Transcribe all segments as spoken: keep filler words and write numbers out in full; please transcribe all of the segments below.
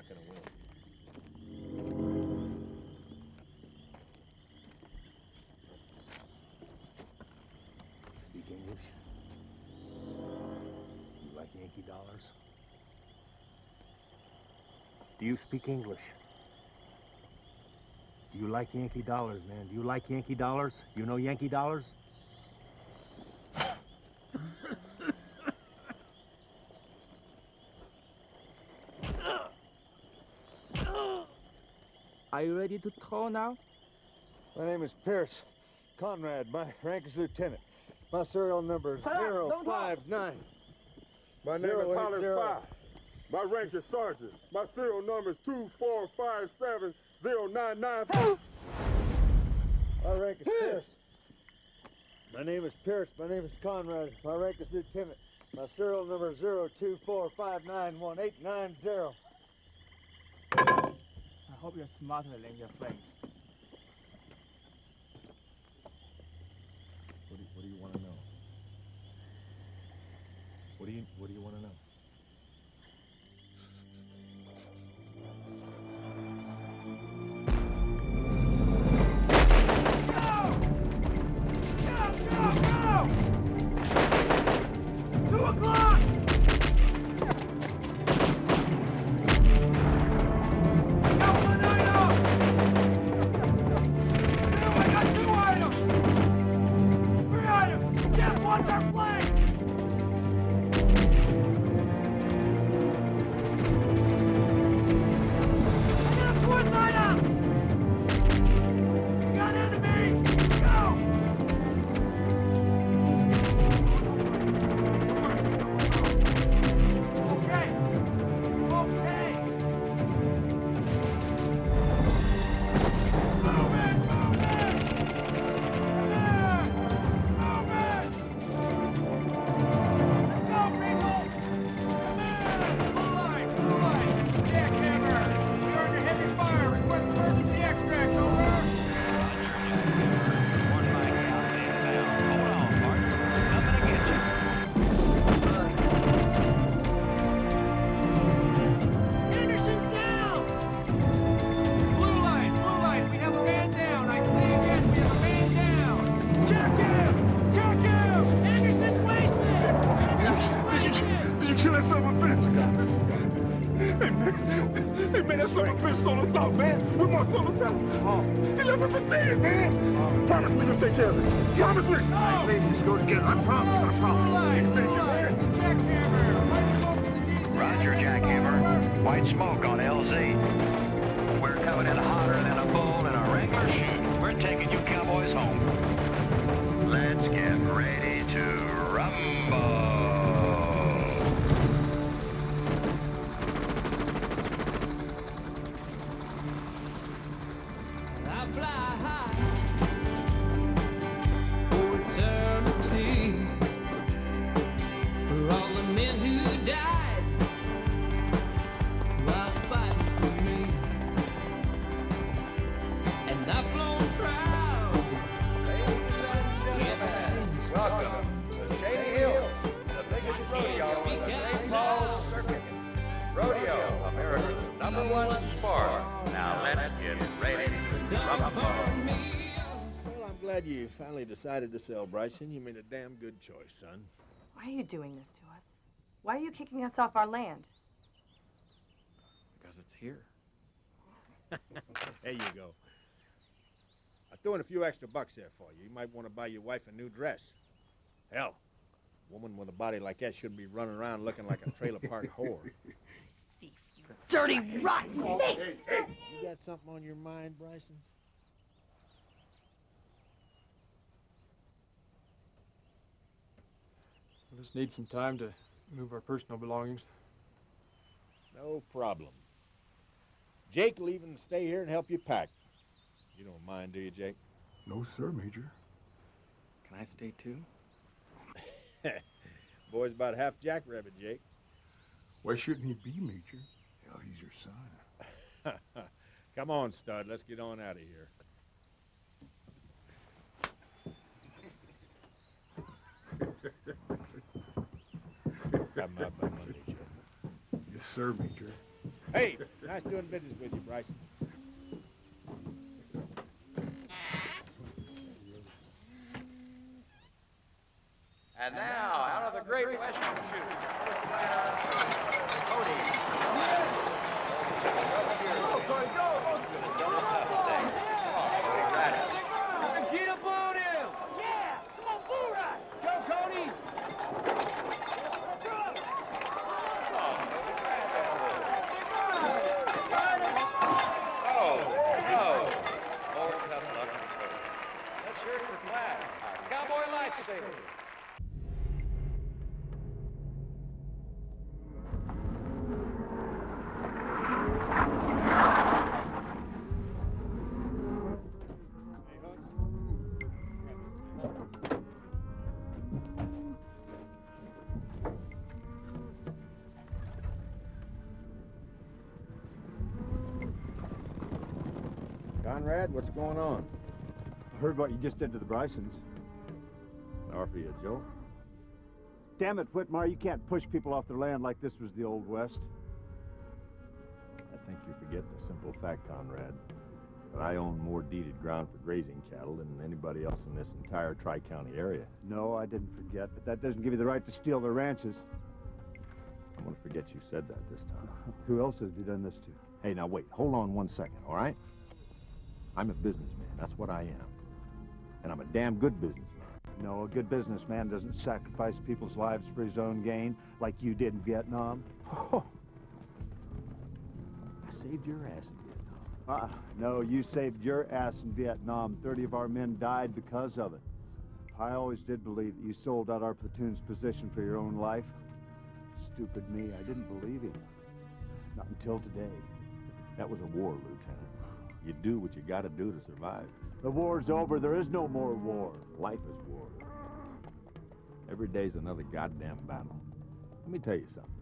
not gonna win. Speak English? You like Yankee dollars? Do you speak English? Do you like Yankee dollars, man? Do you like Yankee dollars? You know Yankee dollars? Are you ready to throw now? My name is Pierce Conrad. My rank is lieutenant. My serial number is zero five nine. My name is Hollis Five. My rank is sergeant. My serial number is two four five seven zero nine nine. My rank is Pierce. My name is Pierce. My name is Conrad. My rank is lieutenant. My serial number is zero two four five nine one eight nine zero. I hope you're smarter than your friends. What do, what do you want to know? What do you What do you want to know? Two o'clock! Got one item! Two, I got two items! Three items! Jeff, watch our flank! I got a fourth item! We got enemy! Go! Roger, Jackhammer. White smoke on L Z. We're coming in hotter than a bull in a regular shoot. We're taking you cowboys home. Let's get ready to rumble. I fly high for eternity, for all the men who died while fighting for me. And I've flown proud ever since the start. Welcome to Shady Hills, the biggest rodeo in the Saint Paul circuit. Rodeo, America's number one sport. Now let's get ready to rumble. Well, I'm glad you finally decided to sell, Bryson. You made a damn good choice, son. Why are you doing this to us? Why are you kicking us off our land? Because it's here. There you go. I threw in a few extra bucks there for you. You might want to buy your wife a new dress. Hell, a woman with a body like that shouldn't be running around looking like a trailer park whore. Thief, you dirty, rotten thief! Hey, hey, you got something on your mind, Bryson? We just need some time to move our personal belongings. No problem. Jake will even stay here and help you pack. You don't mind, do you, Jake? No, sir, Major. Can I stay too? Boy's about half jackrabbit, Jake. Why shouldn't he be, Major? Hell, he's your son. Come on, stud. Let's get on out of here. Got my butt Monday, Joe. Yes, sir, Major. Hey, nice doing business with you, Bryce. And now, out of the Great Western Shooting, first fighter, Cody. Go, Cody, go! Get up on him! Yeah! Come on, bull ride! Go, Cody! Oh, no. Lord, tough luck. Let's hear it for Platt, our cowboy lifesaver. Conrad, what's going on? I heard what you just did to the Brysons. Sorry for you, Joe. Damn it, Whitmire, you can't push people off their land like this was the Old West. I think you're forgetting a simple fact, Conrad. That I own more deeded ground for grazing cattle than anybody else in this entire Tri-County area. No, I didn't forget, but that doesn't give you the right to steal their ranches. I'm gonna forget you said that this time. Who else have you done this to? Hey, now wait, hold on one second, all right? I'm a businessman, that's what I am. And I'm a damn good businessman. No, a good businessman doesn't sacrifice people's lives for his own gain like you did in Vietnam. Oh. I saved your ass in Vietnam. Uh, no, you saved your ass in Vietnam. thirty of our men died because of it. I always did believe that you sold out our platoon's position for your own life. Stupid me, I didn't believe you. Not until today. That was a war, Lieutenant. You do what you gotta do to survive. The war's over. There is no more war. Life is war. Every day's another goddamn battle. Let me tell you something.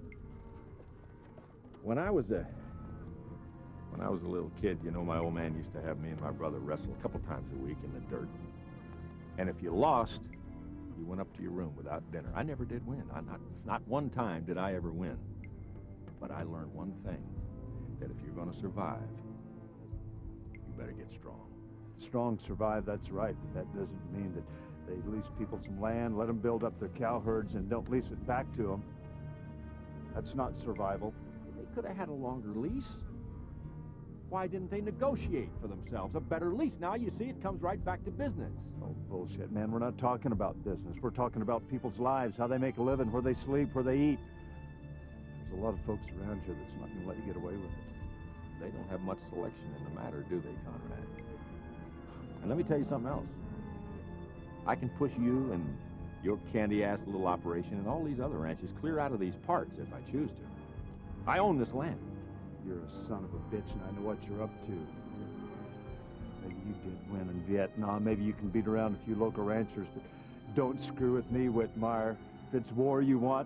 When I was a... When I was a little kid, you know, my old man used to have me and my brother wrestle a couple times a week in the dirt. And if you lost, you went up to your room without dinner. I never did win. I, not, not one time did I ever win. But I learned one thing, that if you're gonna survive, you better get strong. Strong survive, that's right, but that doesn't mean that they lease people some land, let them build up their cow herds, and don't lease it back to them. That's not survival. They could have had a longer lease. Why didn't they negotiate for themselves a better lease? Now you see, it comes right back to business. Oh, bullshit, man. We're not talking about business. We're talking about people's lives, how they make a living, where they sleep, where they eat. There's a lot of folks around here that's not going to let you get away with it. They don't have much selection in the matter, do they, Conrad? And let me tell you something else. I can push you and your candy-ass little operation and all these other ranches clear out of these parts if I choose to. I own this land. You're a son of a bitch, and I know what you're up to. Maybe you did win in Vietnam. Maybe you can beat around a few local ranchers, but don't screw with me, Whitmire. If it's war you want,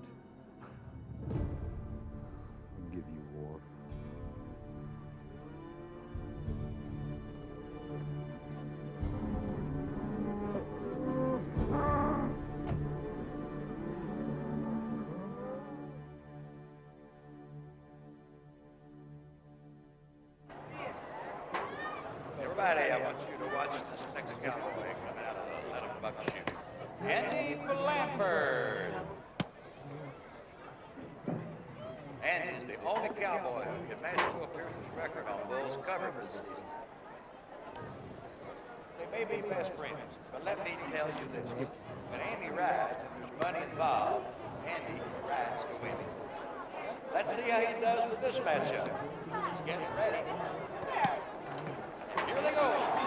I'll give you war. Everybody, I want you to watch this next cowboy come out of the let 'em buck shooting. Andy Blanford. Andy is the only cowboy who can match to a Pierce's record on Bull's cover this season. They may be best friends, but let me tell you this. When Andy rides and there's money involved, Andy rides to win. Let's see how he does with this matchup. He's getting ready. Here they go. Go,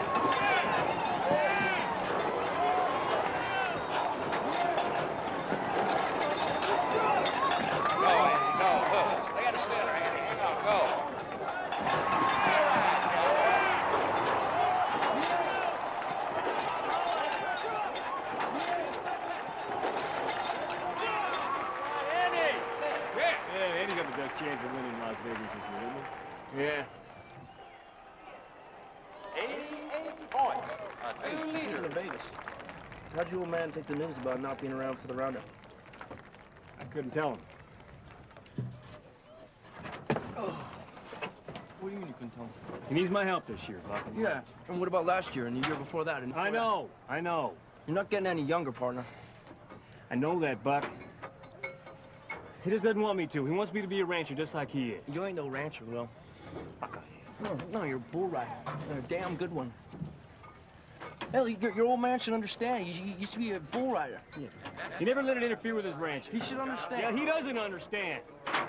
Andy, go. Hook. They got a center, Andy. Hang on, go. Andy! Yeah, Andy got the best chance of winning Las Vegas this year, didn't he? Yeah. eighty-eight points. A new leader. Vegas. How'd your old man take the news about not being around for the roundup? I couldn't tell him. Oh. again, Tom. He needs my help this year, Buck. Yeah, and what about last year and the year before that? And before I know, that? I know. You're not getting any younger, partner. I know that, Buck. He just doesn't want me to. He wants me to be a rancher just like he is. You ain't no rancher, Will. Fuck, I am. No, no, you're a bull rider. You're a damn good one. Hell, your, your old man should understand. You, you used to be a bull rider. Yeah. He never let it interfere with his ranch. He should understand. Yeah, he doesn't understand.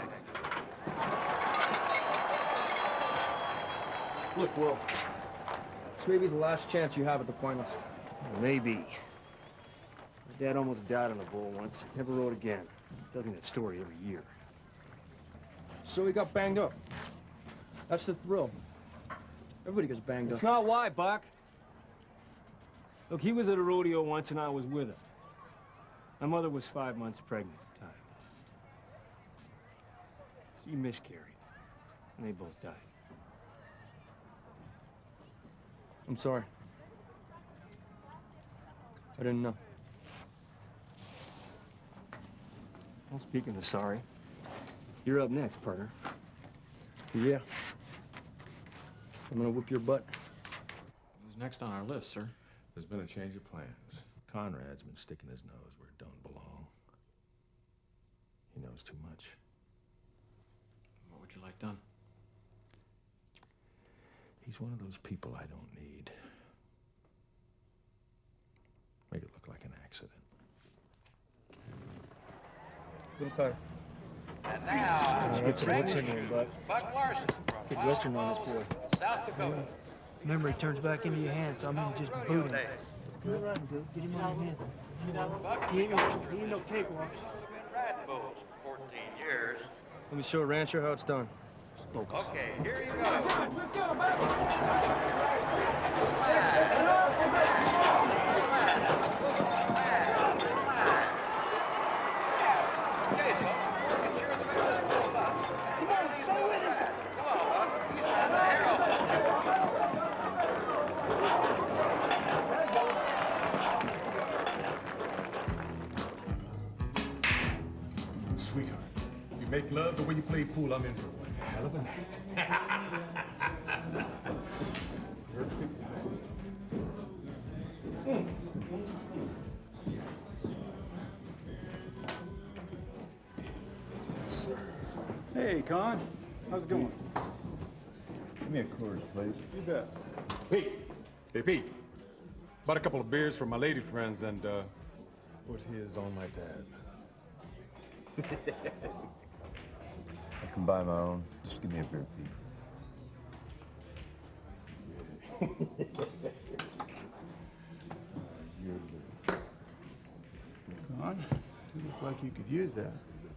Look, Will, this may be the last chance you have at the finals. Maybe. My dad almost died on a bull once. Never rode again. Tells me that story every year. So he got banged up. That's the thrill. Everybody gets banged That's up. not why, Buck. Look, he was at a rodeo once and I was with him. My mother was five months pregnant at the time. She miscarried, and they both died. I'm sorry. I didn't know. Well, speaking of sorry, you're up next, partner. Yeah. I'm gonna whip your butt. Who's next on our list, sir? There's been a change of plans. Conrad's been sticking his nose where it don't belong. He knows too much. What would you like done? He's one of those people I don't need. Make it look like an accident. Little tighter. And now, Get some hooks in there, bud. Buck Larson Good from Western on this boy. South Dakota. Remember, he turns back into your hands, so I'm gonna just boot him. Good riding, dude. Get him on your hand. He ain't no, he ain't no cakewalk. Been riding bulls for fourteen years. Let me show a rancher how it's done. Okay, here you go. Sweetheart, you make love the way you play pool, I'm in for one hell of a night. Perfect. Mm. Yes, sir. Hey, Con. How's it going? Give me a course, please. You bet. Pete. Hey, Pete. Bought a couple of beers for my lady friends and, uh, put his on my tab. I can buy my own. Just give me a beer, Pete. You're good. Con, you look like you could use that.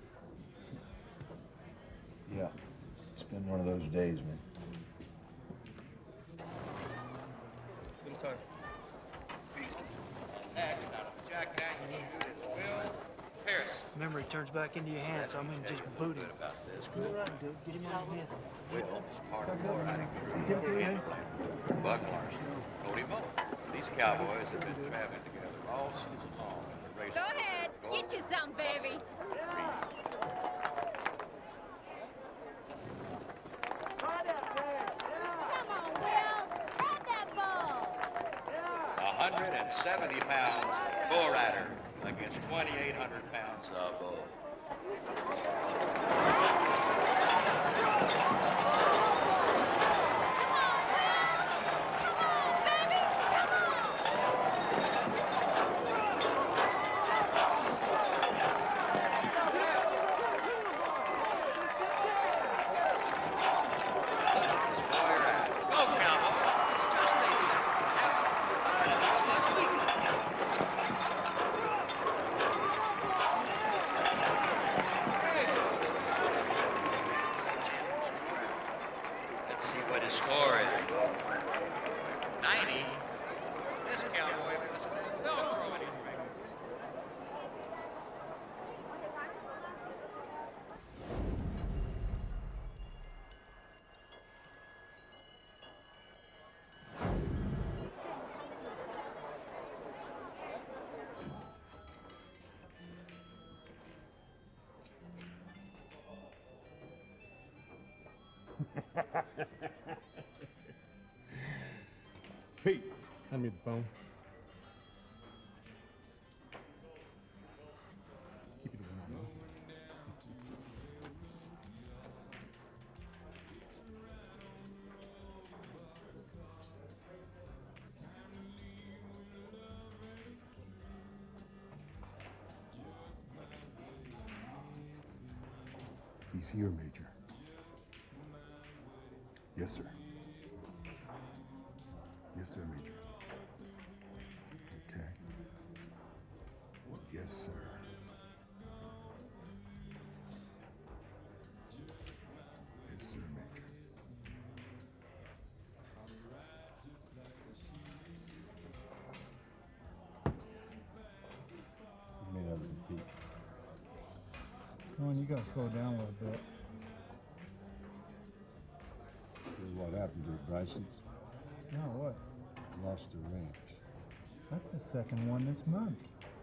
Yeah. It's been one of those days, man. Little tighter. Next, out of Jack Daniels shoot is Will Pierce. Remember, he turns back into your hands, so I'm gonna just boot him. About this. Good riding, dude. Get him on your hand. Will is part of the bull riding crew. Buck Larson, Cody Mullen. These cowboys have been traveling together all season long in the race. Go ahead, get you some, baby. Come on, Will. Ride that ball. one hundred seventy pounds bull rider against twenty-eight hundred pounds of bull. Let's see what his score is. ninety. This cowboy was Velcro in his ring. Hand me the phone. Keep it around, no? He's here, Major. Yes, sir. Yes, sir, Major. Okay. Yes, sir. Yes, sir, Major. You may have to repeat. Come on, you gotta slow down a little bit. What happened to Bryson's? No, what? Lost their ranch. That's the second one this month.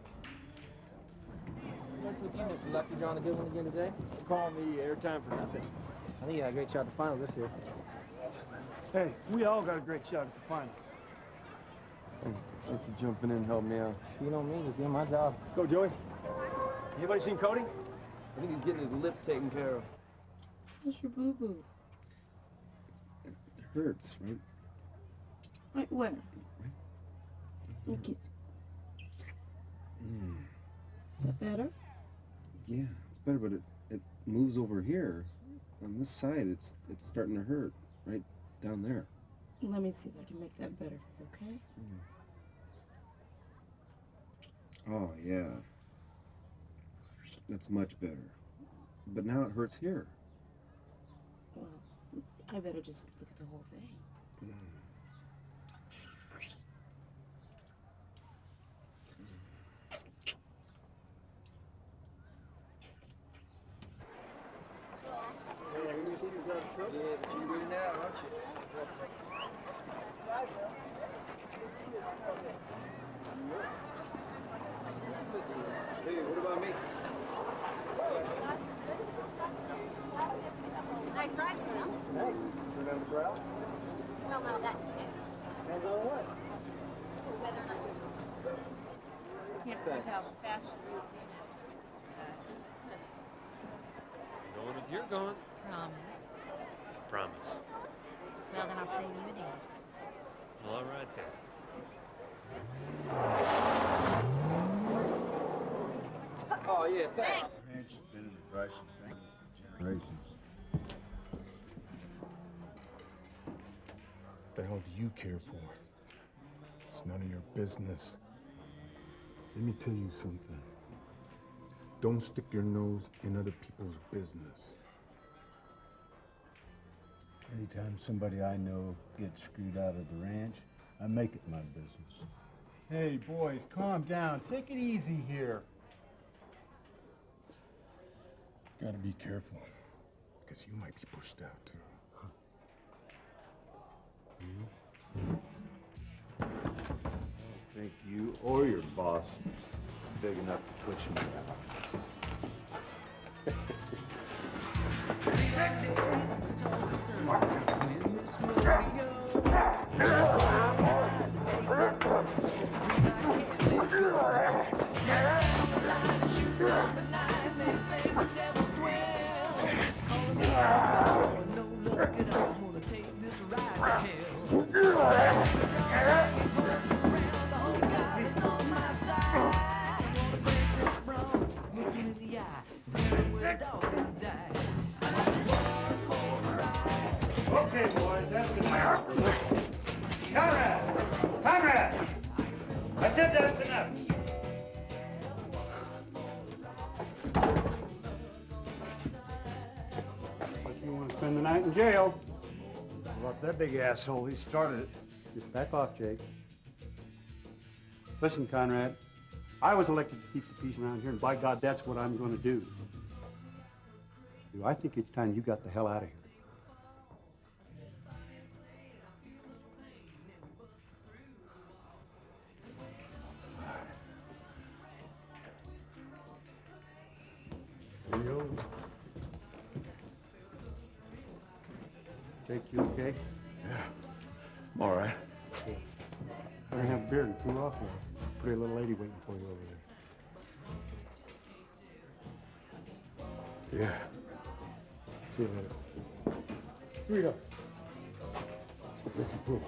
What's with you, Mister Lucky? Drawing a good one again today? Call me airtime for nothing. I think you got a great shot at the final this year. Hey, we all got a great shot at the finals. Hey, thanks for jumping in and helping me out. You know me, just doing my job. Go, Joey. Anybody seen Cody? I think he's getting his lip taken care of. How's your boo-boo? It hurts, right? Right where? Let me kiss you. Mm. Is that better? Yeah, it's better, but it, it moves over here. On this side, it's it's starting to hurt. Right down there. Let me see if I can make that better for you, okay? Mm. Oh, yeah. That's much better. But now it hurts here. Well, I better just look at the whole thing. Mm. Yeah, but you're good now, aren't you? Hey, what about me? Nice ride, Phil. Thanks. Remember the crowd? Well, no, that depends. Depends on what? Whether or not you're Can't believe how fast she moved in after her sister died. Going if you're going. Promise. Promise. Well, then I'll save you a dance. All right then. Oh, yeah, thanks. Ranch has been in the Bryson family for generations. What the hell do you care for? It's none of your business. Let me tell you something. Don't stick your nose in other people's business. Anytime somebody I know gets screwed out of the ranch, I make it my business. Hey, boys, calm down. Take it easy here. Gotta be careful, because you might be pushed out too. I don't think you or your boss are big enough to push me out. Okay, boys, that's enough. Conrad! Conrad! That's it, that's enough. But you want to spend the night in jail? Well, that big asshole, he started it. Just back off, Jake. Listen, Conrad, I was elected to keep the peace around here, and by God, that's what I'm going to do. I think it's time you got the hell out of here. Leo? Jake, you okay? Yeah, I'm all right. Better have a beer and cool off there. Pretty little lady waiting for you over there. Yeah. See you later. Rita. Listen, cool.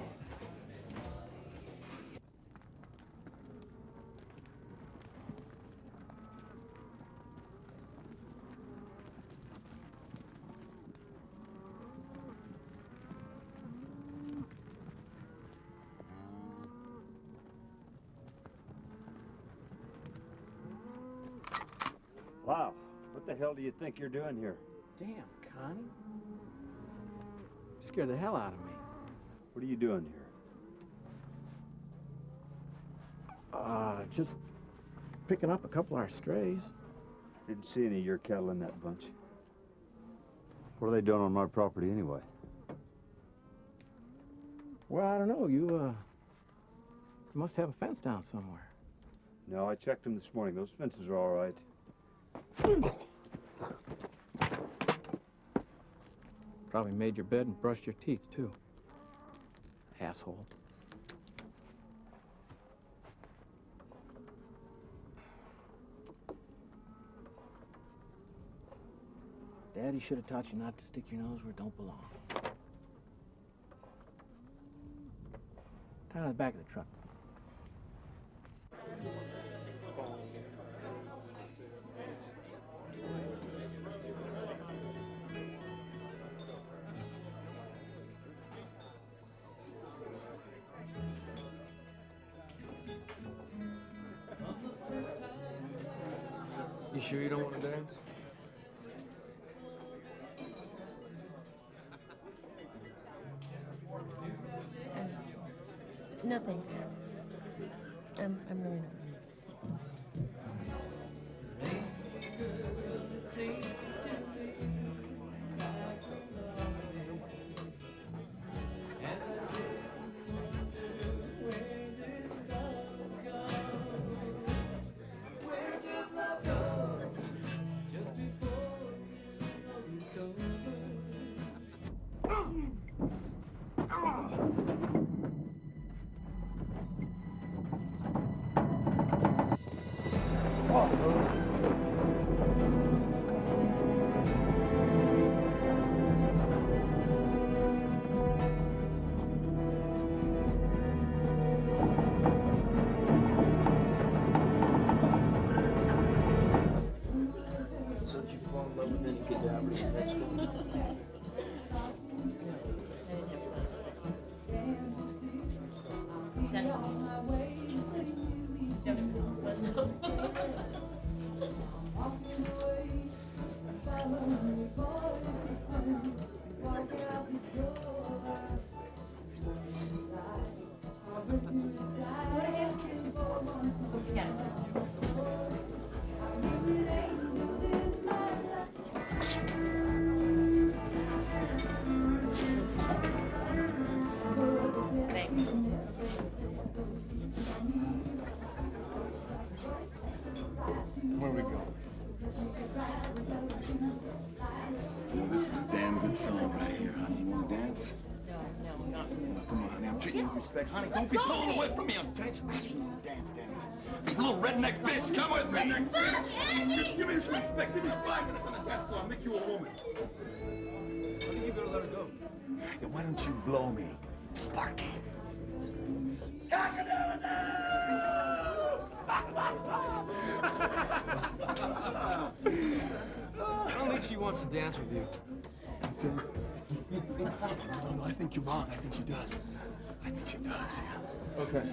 Wow, what the hell do you think you're doing here? Damn, Connie. Scared the hell out of me. What are you doing here? Uh, just picking up a couple of our strays. Didn't see any of your cattle in that bunch. What are they doing on my property anyway? Well, I don't know. You, uh, you must have a fence down somewhere. No, I checked them this morning. Those fences are all right. Probably made your bed and brushed your teeth, too. Asshole. Daddy should have taught you not to stick your nose where it don't belong. Tie to the back of the truck. You sure you don't want to dance? No thanks. I'm, I'm really not. Where we go? Well, this is a damn good song right here, honey. You want to dance? No, no, not Well, come on, honey. I'm treating you with respect. Honey, don't be pulling away from me. I'm asking you to dance, damn it. You little redneck bitch, come with me. Redneck bitch. Just give me some respect. Give me five minutes on the dance floor. I'll make you a woman. I think you better let her go. Yeah, why don't you blow me, Sparky? I don't think she wants to dance with you. That's it. No, no, no, I think you're wrong. I think she does. I think she does, yeah. Okay.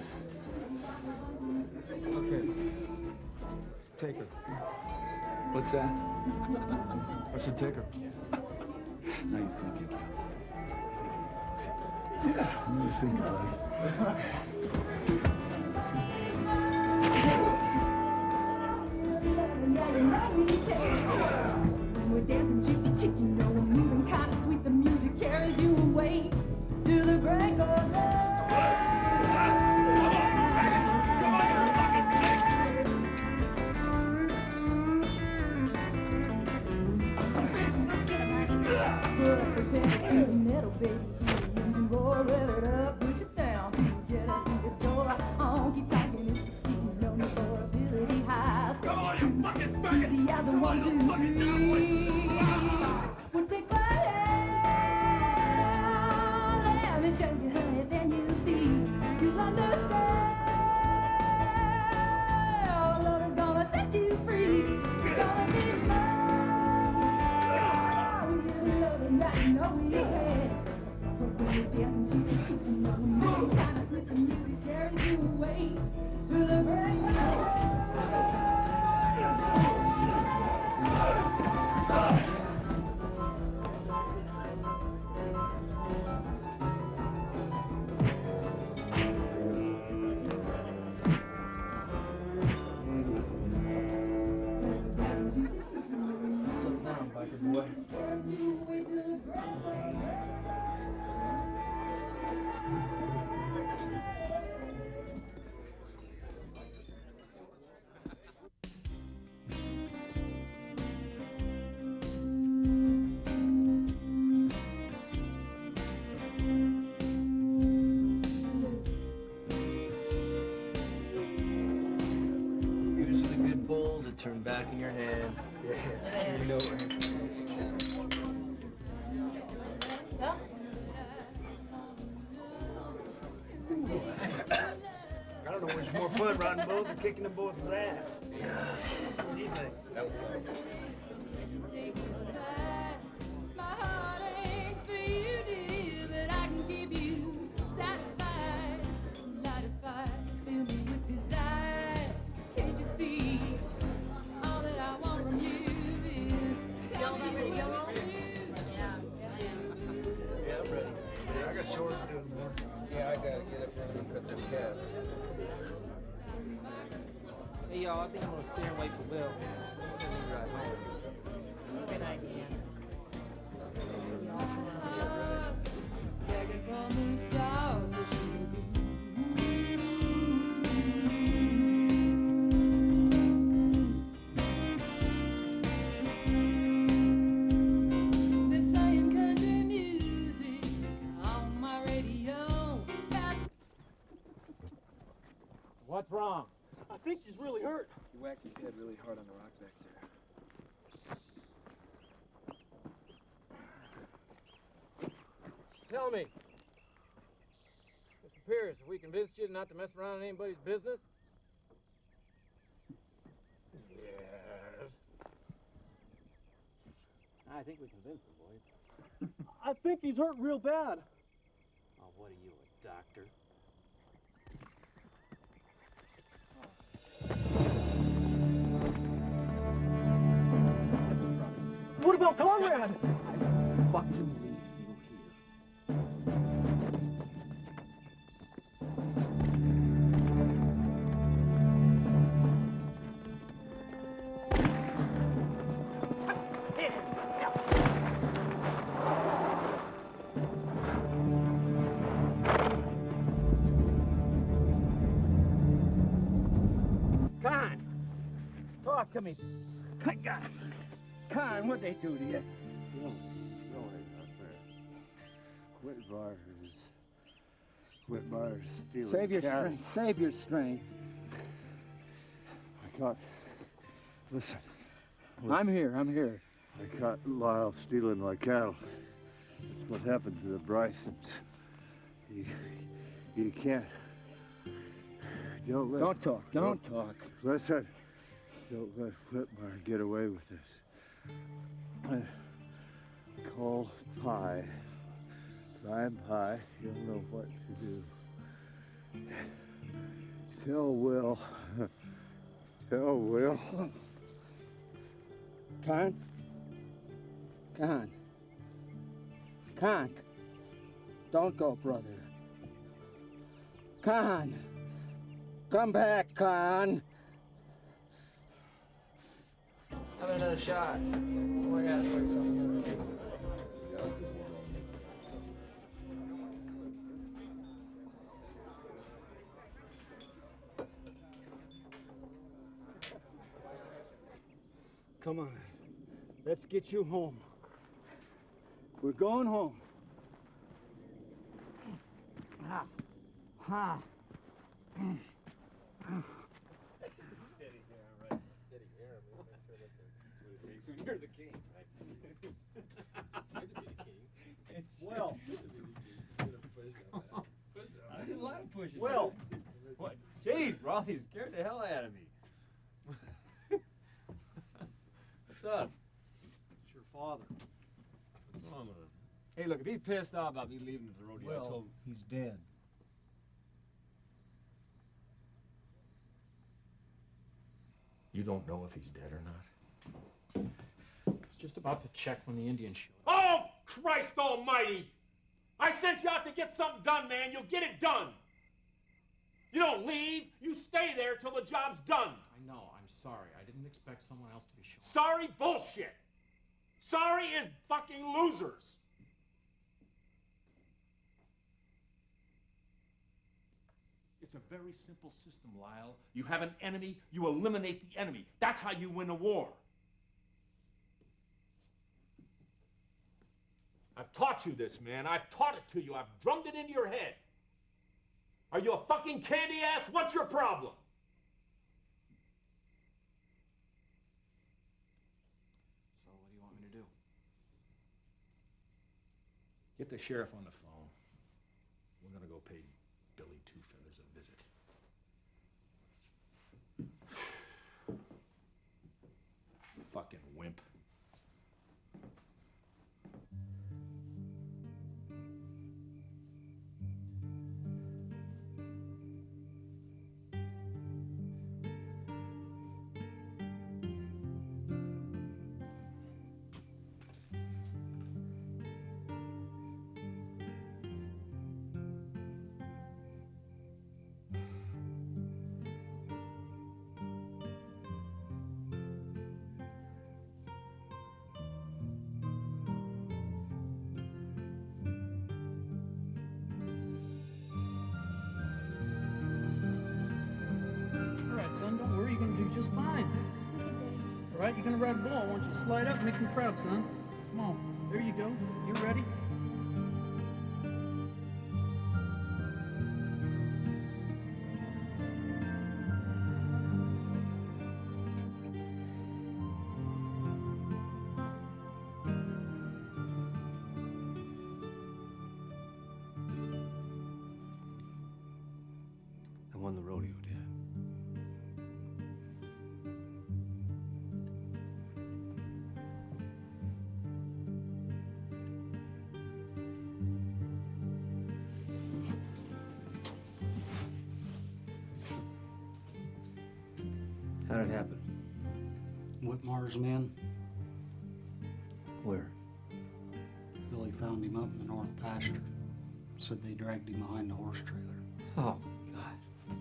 Okay. Take her. What's that? I said take her. Now you're thinking, Cal. Yeah, I'm really thinking about it. We're dancing cheek to cheek, you know we're moving kind of sweet. The music carries you away to the break of dawn. Prepare to the metal, baby. Engine roar, rev it up, push it down till you get up to the door. dancing cheek to cheek, and all the moving kind of sweet. The music carries you away to the break of dawn. Sit down, biker boy. Here's the good bowls that turn back in your hand. Yeah, you know it. I don't know which more fun, riding bulls or kicking the boss's ass. What do you think? That was something. My heart aches for you, dear, but I can keep you satisfied. Light a fire, fill me with desire. Can't you see? All that I want from you is tell me what it's true. Yeah. Yeah, I'm ready. Yeah, I got chores to do in the morning. Yeah, I gotta get up early and cut them calves. Hey, y'all, I think I'm gonna sit and wait for Will. I'm gonna need to ride home. Good idea. See y'all tomorrow. Begging from the stars, the They're playing country music on my radio. That's What's wrong? I think he's really hurt. He whacked his head really hard on the rock back there. Tell me, Mister Pierce, if we convinced you not to mess around in anybody's business? Yes. I think we convinced the boys. I think he's hurt real bad. Oh, what are you, a doctor? What about Conrad? Fuck you, leave you Con, talk to me. Con, Con, what'd they do to you? No, no, not fair. Quit bars. Quit bars stealing Save your cattle. strength. Save your strength. I caught. Listen. I'm here. I'm here. I caught Lyle stealing my cattle. That's what happened to the Brysons. You, you can't. Don't let. Don't talk. Don't talk. Listen. Don't let Whitmire get away with this. I call Pie. If I'm Pie, he'll know what to do. Tell Will. Tell Will. Con? Con? Con? Don't go, brother. Con! Come back, Con! How about another shot? Oh, I gotta work something. Come on. Let's get you home. We're going home. Ha. Ha. Steady here, right? Steady here. I'm gonna make sure that the takes when you're the king, right? It's good to be the king. It's Well. I did a lot of pushing. Well. What? Jeez, Raleigh scared the hell out of me. What's up? It's your father. What's wrong with him? Hey, look, if he's pissed off about me leaving at the rodeo, I Well, told him. he's dead. You don't know if he's dead or not? I was just about to check when the Indians showed up. Oh, Christ almighty! I sent you out to get something done, man. You'll get it done. You don't leave. You stay there till the job's done. I know. I'm sorry. I didn't expect someone else to be shot. Sorry bullshit. Sorry is fucking losers. It's a very simple system, Lyle. You have an enemy, you eliminate the enemy. That's how you win a war. I've taught you this, man. I've taught it to you. I've drummed it into your head. Are you a fucking candy ass? What's your problem? So what do you want me to do? Get the sheriff on the phone. We're gonna go pay Billy Two Feathers a visit. Fucking wimp. Son, don't worry, you're gonna do just fine. All right, you're gonna ride a bull. I want you to slide up and make me proud, son. Come on, there you go. You ready? I won the rodeo, Dad. How'd it happen? Whitmar's men. Where? Billy found him up in the north pasture. Said they dragged him behind the horse trailer. Oh, God.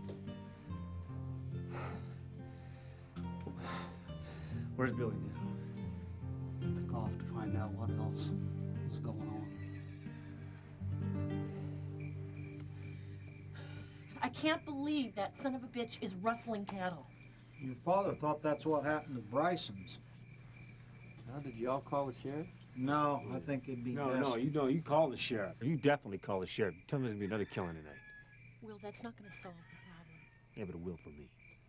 Where's Billy now? Took off to find out what else was going on. I can't believe that son of a bitch is rustling cattle. Your father thought that's what happened to Bryson's. Now, did y'all call the sheriff? No, I think it'd be No, best. no, you don't. You call the sheriff. You definitely call the sheriff. Tell him there's gonna be another killing tonight. Will, that's not going to solve the problem. Yeah, but it will for me.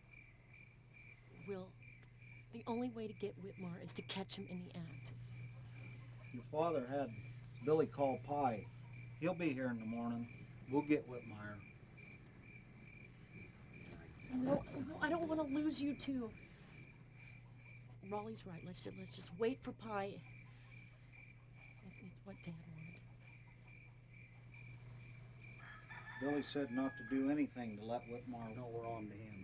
Will, the only way to get Whitmar is to catch him in the act. Your father had Billy call Pye. He'll be here in the morning. We'll get Whitmire. No, no, I don't want to lose you two. Raleigh's right. Let's just let's just wait for Pye. It's, it's what Dad wanted. Billy said not to do anything to let Whitmire know we're on to him.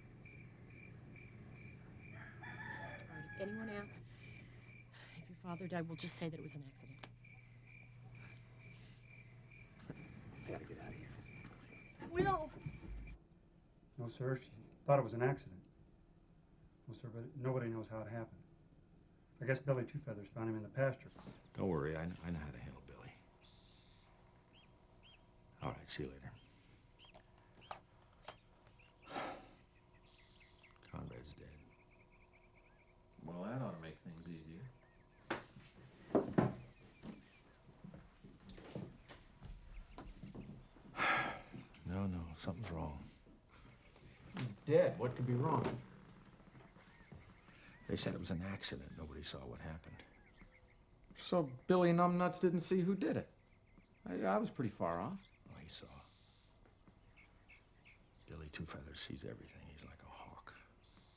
All right, if anyone asks if your father died, we'll just say that it was an accident. I gotta get out of here. Will! No, sir. She thought it was an accident. No, sir, but nobody knows how it happened. I guess Billy Two Feathers found him in the pasture. Don't worry, I know, I know how to handle Billy. All right, see you later. Conrad's dead. Well, that ought to make things easier. No, no, something's wrong. He's dead. What could be wrong? They said it was an accident. Nobody saw what happened. So Billy Numbnuts didn't see who did it. I, I was pretty far off. Well, he saw. Billy Two Feathers sees everything. He's like a hawk.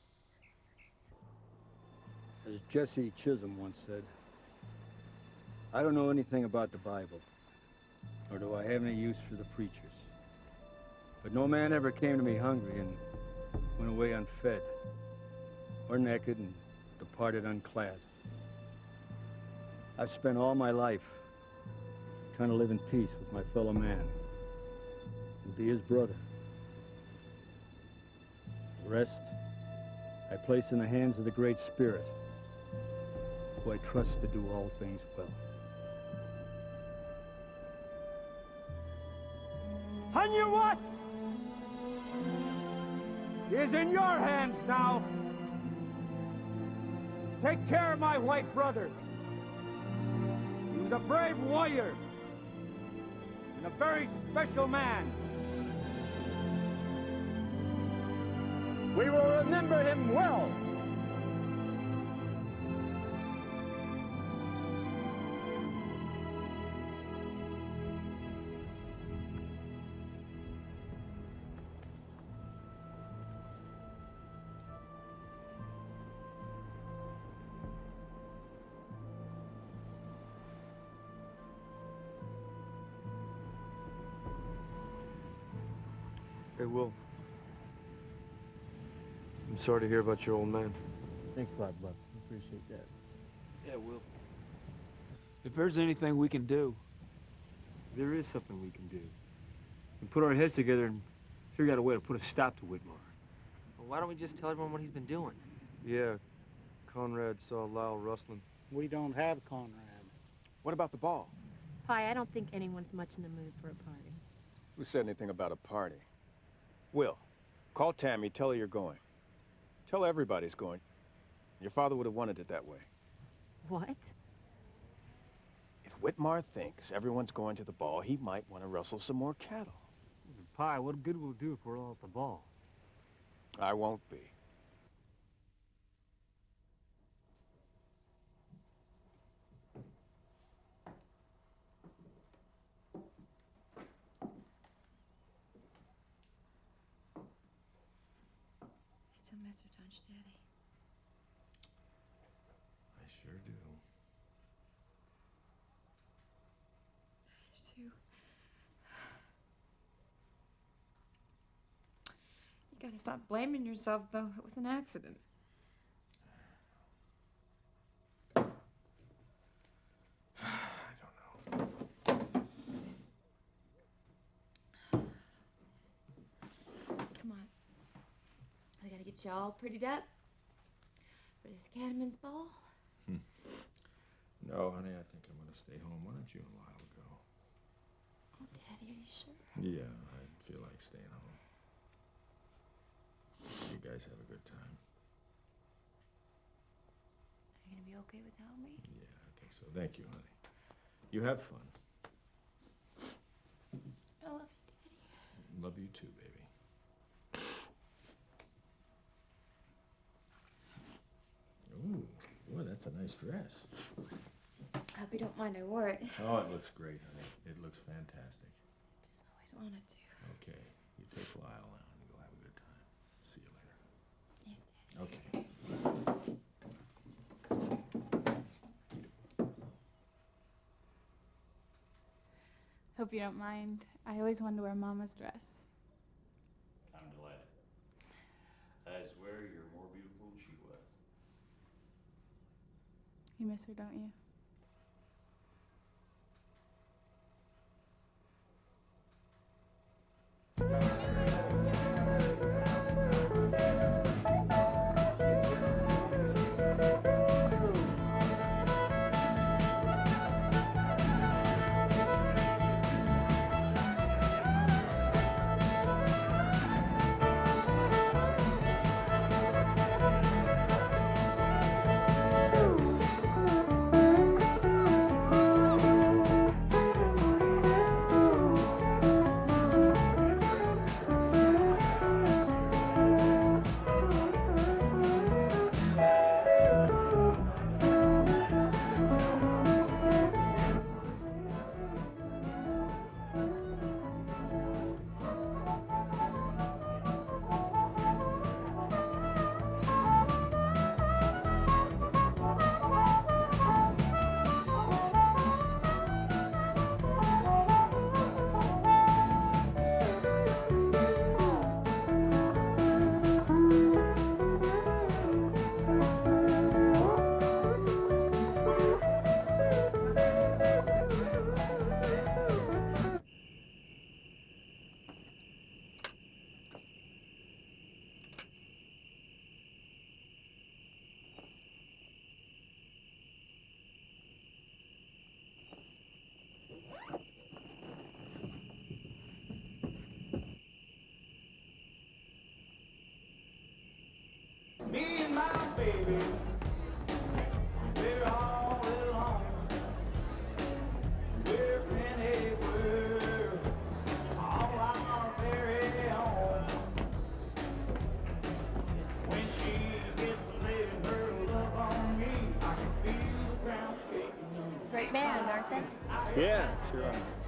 As Jesse Chisholm once said, I don't know anything about the Bible, nor do I have any use for the preachers. But no man ever came to me hungry and went away unfed, or naked and departed unclad. I've spent all my life trying to live in peace with my fellow man and be his brother. The rest I place in the hands of the Great Spirit, who I trust to do all things well. On your what? He is in your hands now. Take care of my white brother. He was a brave warrior and a very special man. We will remember him well. Hey, Will. I'm sorry to hear about your old man. Thanks a lot, Buck. Appreciate that. Yeah, Will. If there's anything we can do, there is something we can do. We put our heads together and figure out a way to put a stop to Whitmore. Well, why don't we just tell everyone what he's been doing? Yeah, Conrad saw Lyle rustling. We don't have Conrad. What about the ball? Pi, I don't think anyone's much in the mood for a party. Who said anything about a party? Will, call Tammy, tell her you're going. Tell everybody's going. Your father would have wanted it that way. What? If Whitmore thinks everyone's going to the ball, he might want to rustle some more cattle. Pi, what good will it do if we're all at the ball? I won't be. Still miss her, don't you, Daddy? I sure do. I do too. You gotta stop blaming yourself, though. It was an accident. Come on. I gotta get you all prettied up for this Cattleman's ball. Hmm. No, honey, I think I'm gonna stay home. Why don't you and Lyle go? Oh, Daddy, are you sure? Yeah, I feel like staying home. You guys have a good time. Are you gonna be okay without me? Yeah, I think so. Thank you, honey. You have fun. I love you, Daddy. Love you too, baby. Ooh, boy, that's a nice dress. I hope you don't mind I wore it. Oh, it looks great, honey. It looks fantastic. Just always wanted to. Okay, you take Lyle out and go have a good time. See you later. Yes, Daddy. Okay. Hope you don't mind. I always wanted to wear Mama's dress. I'm delighted. I swear you're more beautiful than she was. You miss her, don't you? Thank you. baby. We're all alone. We're anywhere. All our very own. When she gets to letting her love on me, I can feel the ground shaking. Great band, aren't they? Yeah, sure are.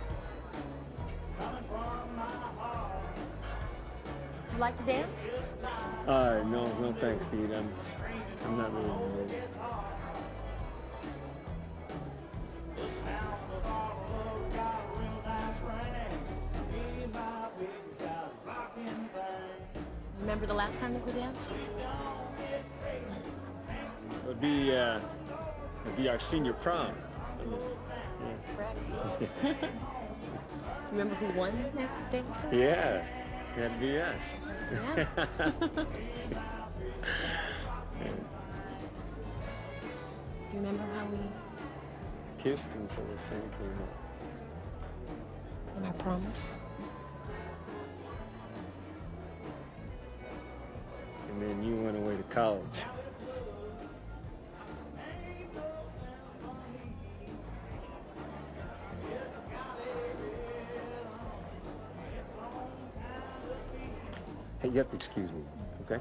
Would you like to dance? Uh, no, no thanks, dude. I'm, I'm not really in the mood. Remember the last time that we danced? It would be, uh, it'd be our senior prom. Yeah. Remember who won that dance? Yeah, that'd be us. Yeah. Do you remember how we... Kissed until the sun came up. And our promise? And then you went away to college. Hey, you have to excuse me, okay?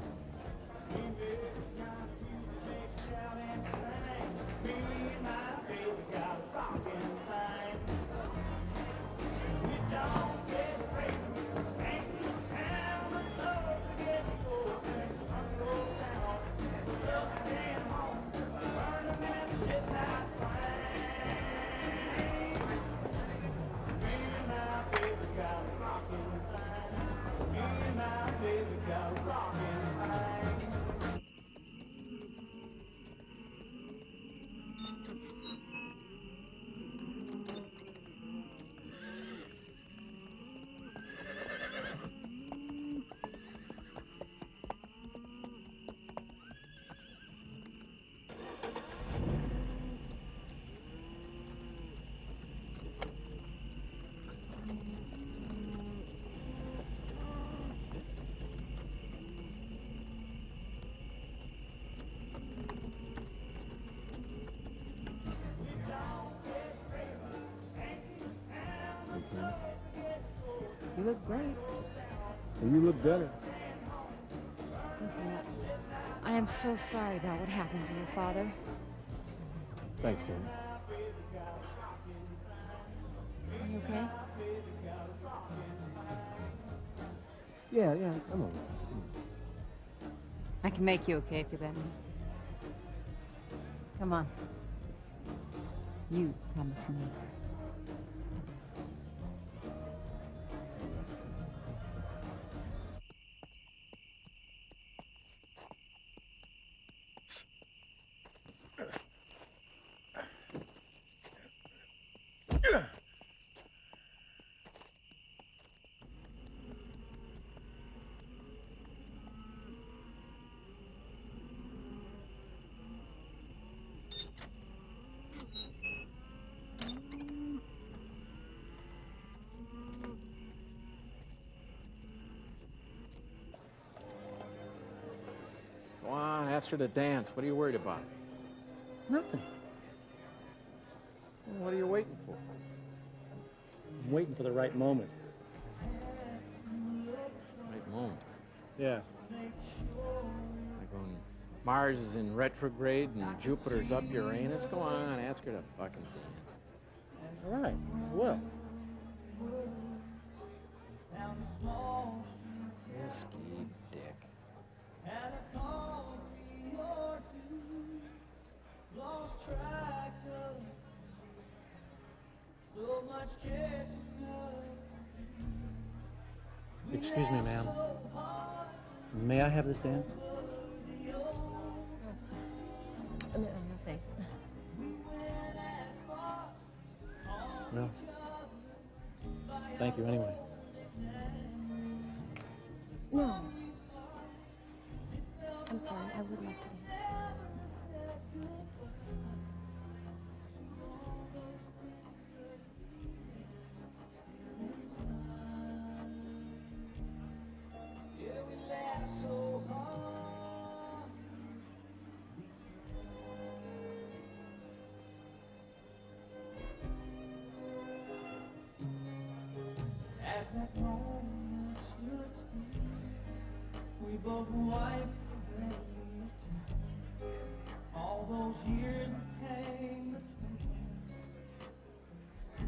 You look great. And you look better. Listen, I am so sorry about what happened to your father. Thanks, Tim. Are you okay? Yeah, yeah, I'm all right. I can make you okay if you let me. Come on. You promise me. Go on, ask her to dance. What are you worried about? Nothing. Well, what are you waiting for? I'm waiting for the right moment. Right moment. Yeah. Like when Mars is in retrograde and Jupiter's up Uranus. Go on, ask her to fucking dance. All right. Well. Whiskey dick. Excuse me, ma'am. May I have this dance? Oh, no, no, thanks. No. Thank you anyway. No. I'm sorry, I would like to dance. that moment stood still. We both wiped away all those years that came between us.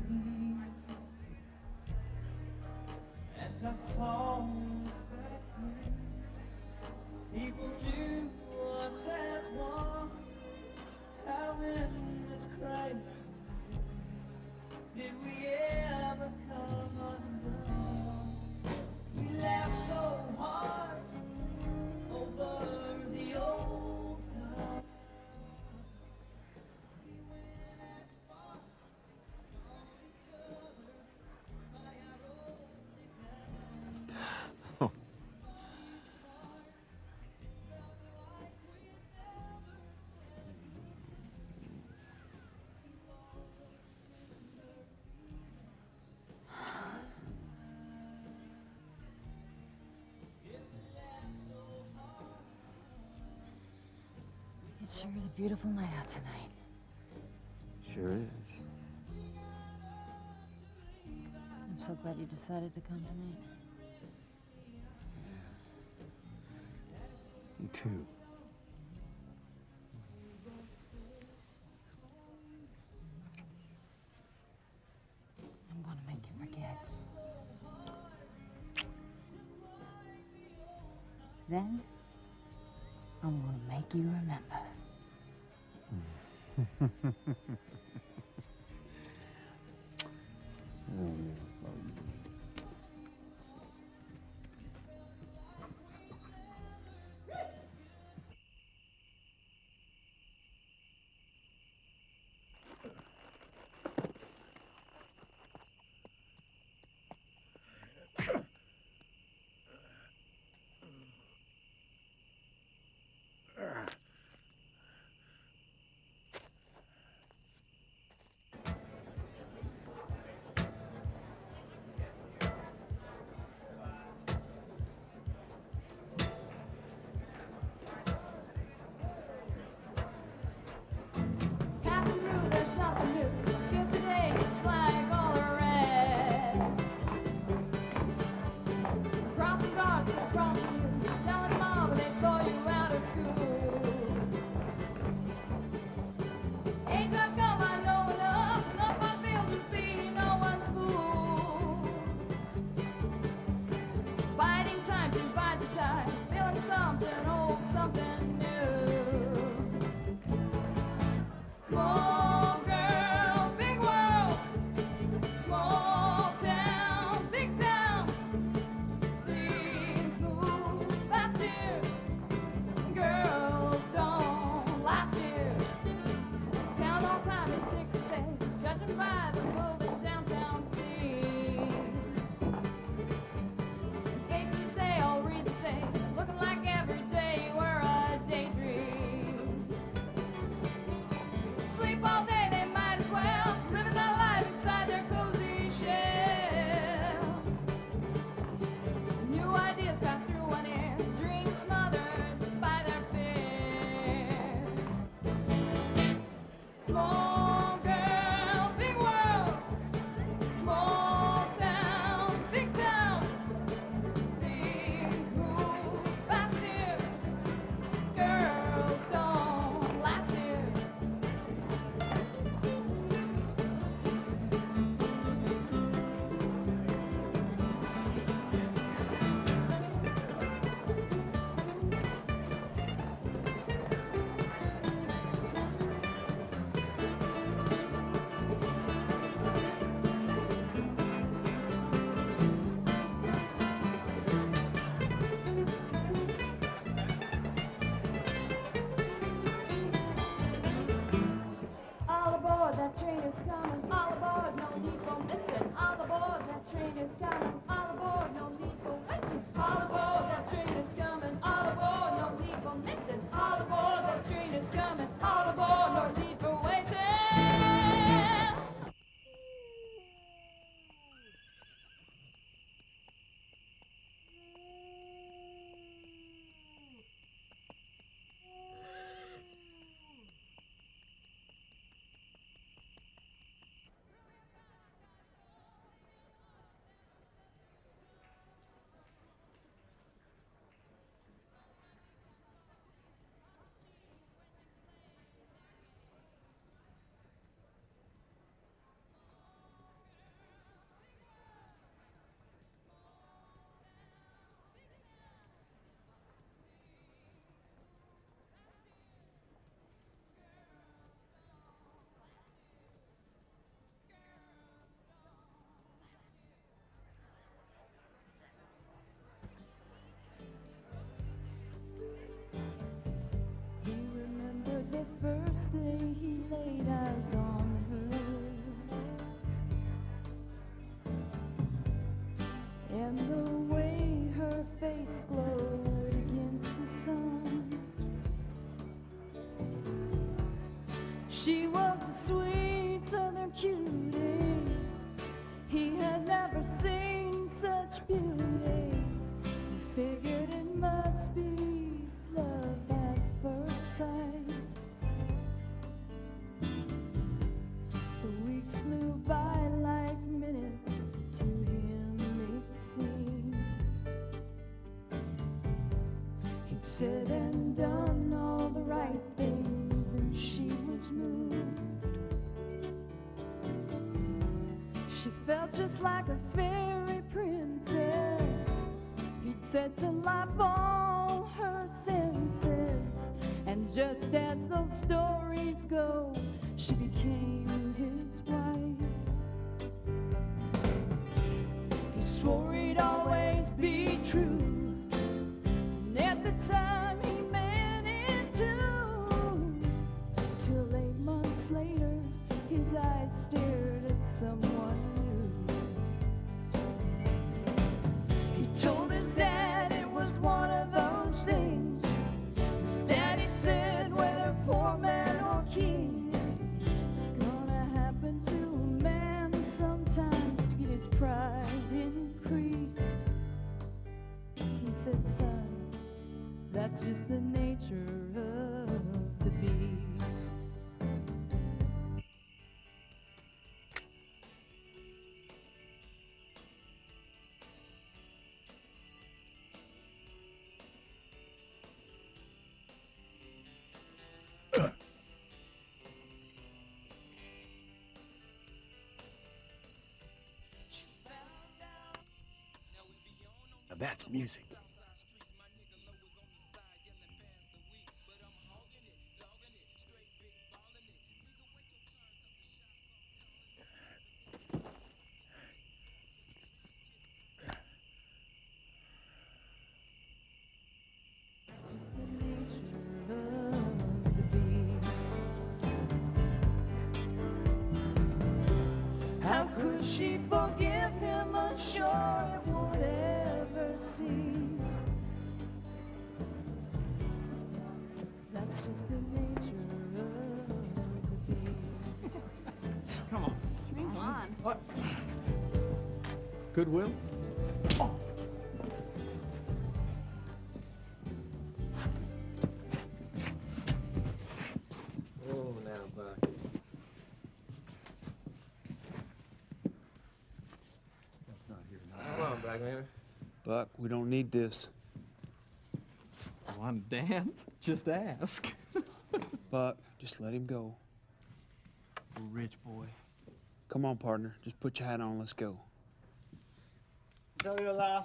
And the songs back then, people knew us as one. How in this crisis did we ever come undone? We laughed so hard over the old time. We went as far as call each other by our old nicknames. It sure is a beautiful night out tonight. Sure is. I'm so glad you decided to come tonight. Me too. I'm gonna make you forget. Then, I'm gonna make you remember. day he laid eyes on her. And the way her face glowed against the sun. She was a sweet southern cutie. He had never seen such beauty. He figured it must be love at first sight. The weeks flew by like minutes to him, it seemed. He'd said and done all the right things, and she was moved. She felt just like a fairy princess. He'd set to life all her senses, and just as those stories go, she became his wife. He swore he'd always be true, and at the time he meant it too. Till eight months later, his eyes stared at someone new. He told his dad it was one of those things. His daddy said, whether poor man or king, it's gonna happen to a man sometimes to get his pride increased. He said, son, that's just the nature of the beast. Now that's music. How could she forgive him, unsure it would ever cease? That's just the nature of the beast. Come on. Drink on. What? Goodwill? Oh. Oh, now, Buck. Come on, Blackman. Buck, we don't need this. Want to dance? Just ask. Buck, just let him go. We're rich, boy. Come on, partner. Just put your hat on. Let's go. So you allow?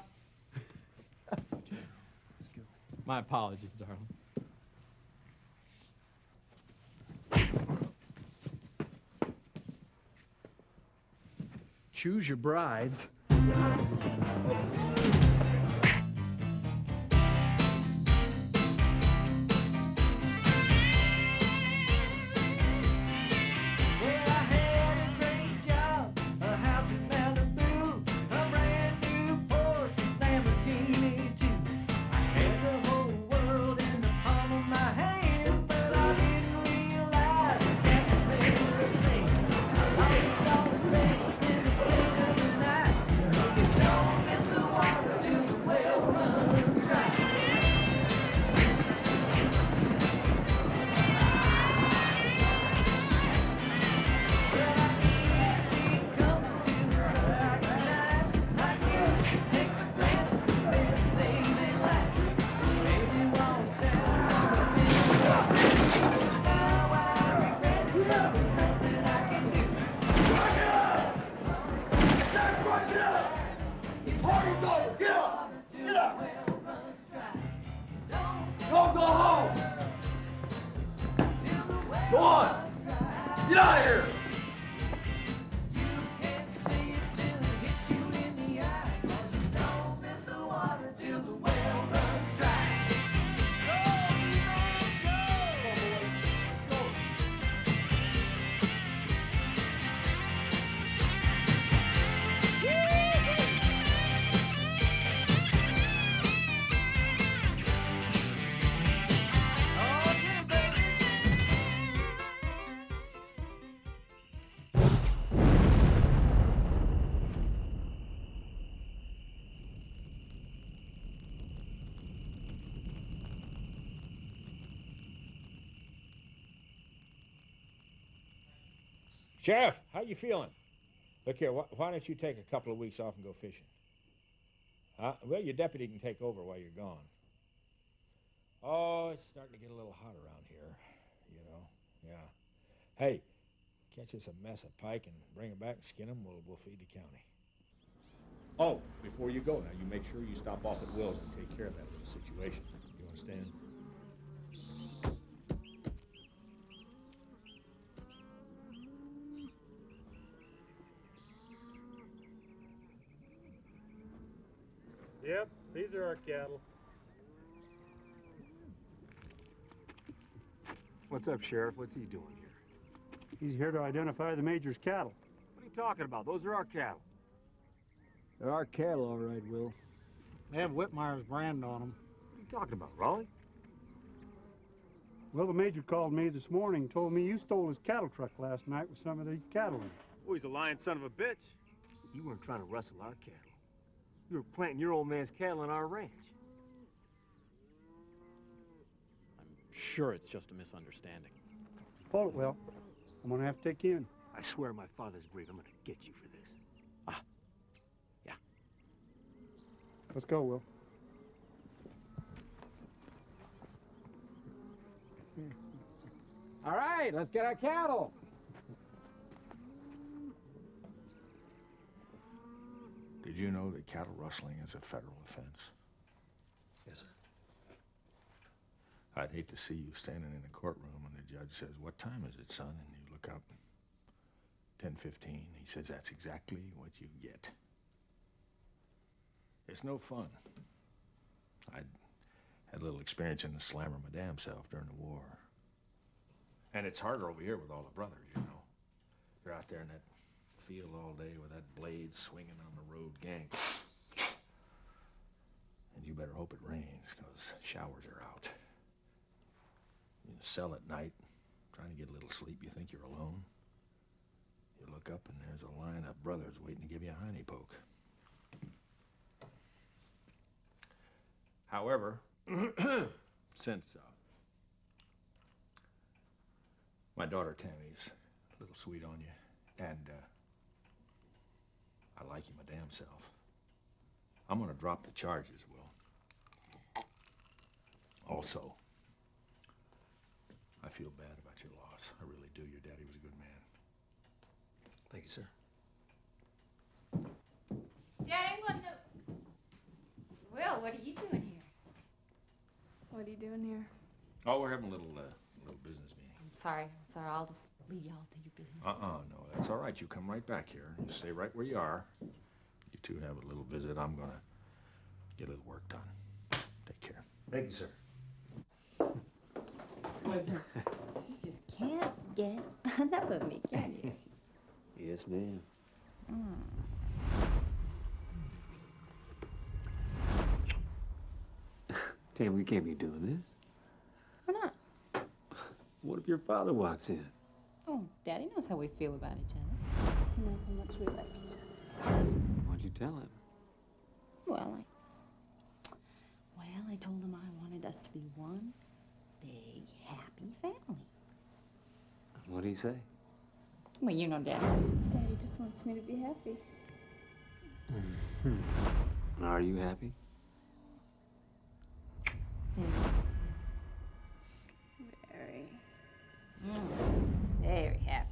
My apologies, darling. Choose your brides. Go on! Get out of here! Sheriff, how you feeling? Look here, wh why don't you take a couple of weeks off and go fishing? Huh? Well, your deputy can take over while you're gone. Oh, it's starting to get a little hot around here, you know. Yeah. Hey, catch us a mess of pike and bring it back and skin them. We'll, we'll feed the county. Oh, before you go now, you make sure you stop off at Will's and take care of that little situation. You understand? Yep, these are our cattle. What's up, Sheriff? What's he doing here? He's here to identify the major's cattle. What are you talking about? Those are our cattle. They're our cattle, all right, Will. They have Whitmire's brand on them. What are you talking about, Raleigh? Well, the major called me this morning and told me you stole his cattle truck last night with some of these cattle in it. Oh, he's a lying son of a bitch. You weren't trying to rustle our cattle. You were planting your old man's cattle on our ranch. I'm sure it's just a misunderstanding. Pull it, Will. I'm gonna have to take you in. I swear on my father's grave, I'm gonna get you for this. Ah, yeah. Let's go, Will. All right, let's get our cattle. Did you know that cattle rustling is a federal offense? Yes, sir. I'd hate to see you standing in a courtroom and the judge says, "What time is it, son?" And you look up, ten fifteen. He says, "That's exactly what you get." It's no fun. I'd had a little experience in the slammer my damn self during the war. And it's harder over here with all the brothers, you know. You're out there in that field all day with that blade swinging on the road gang. And you better hope it rains, because showers are out. You sell at night, trying to get a little sleep. You think you're alone. You look up and there's a line of brothers waiting to give you a hiney poke. However, since uh, my daughter Tammy's a little sweet on you, and uh, I like you my damn self, I'm gonna drop the charges, Will. Also, I feel bad about your loss. I really do. Your daddy was a good man. Thank you, sir. Daddy, what the... Will, what are you doing here? What are you doing here? Oh, we're having a little, uh, little business meeting. I'm sorry. I'm sorry. I'll just leave y'all to your business. Uh-uh, no, that's all right. You come right back here. You stay right where you are. You two have a little visit. I'm gonna get a little work done. Take care. Thank you, sir. You just can't get enough of me, can you? Yes, ma'am. Mm. Tam, we can't be doing this. Why not? What if your father walks in? Oh, Daddy knows how we feel about each other. He knows how much we like each other. Why'd you tell him? Well, I... Well, I told him I wanted us to be one big, happy family. What'd he say? Well, you know, Daddy. Daddy just wants me to be happy. Mm-hmm. Are you happy? Very. Mm, very happy.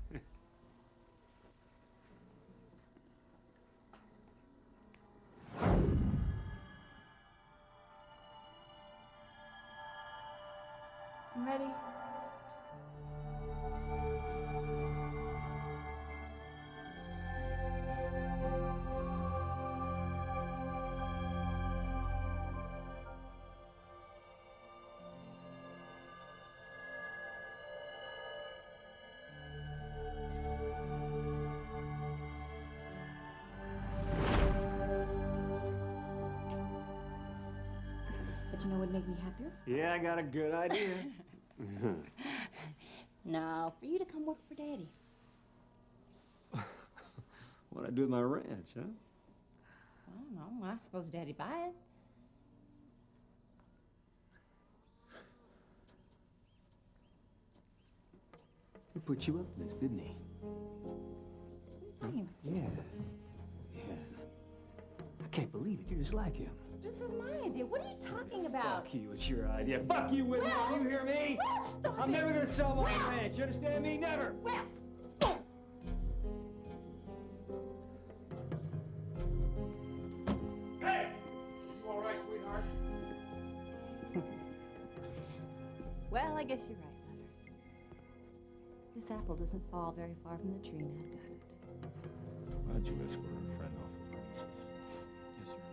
I'm ready. But you know what would make me happier? Yeah, I got a good idea. No, for you to come work for Daddy. What'd I do with my ranch, huh? I don't know. I suppose Daddy buy it. He put you up in this, didn't he? What do you mean? Yeah. Yeah. I can't believe it. You're just like him. This is my idea. What are you talking about? Fuck you. It's your idea. Fuck you, Whitmore. Well, You hear me? Well, stop I'm it. never gonna sell my Well, ranch. You understand me? Never. Well. Hey! You all right, sweetheart? Well, I guess you're right, Mother. This apple doesn't fall very far from the tree now, does it? Why don't you escort our friend off the premises? Yes, sir.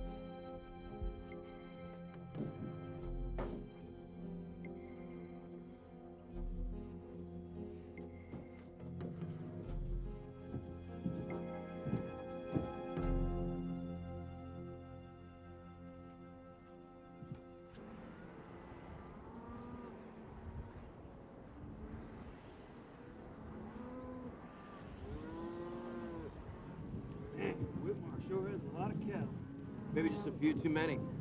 Whitmore sure has a lot of cattle. Maybe just a few too many. You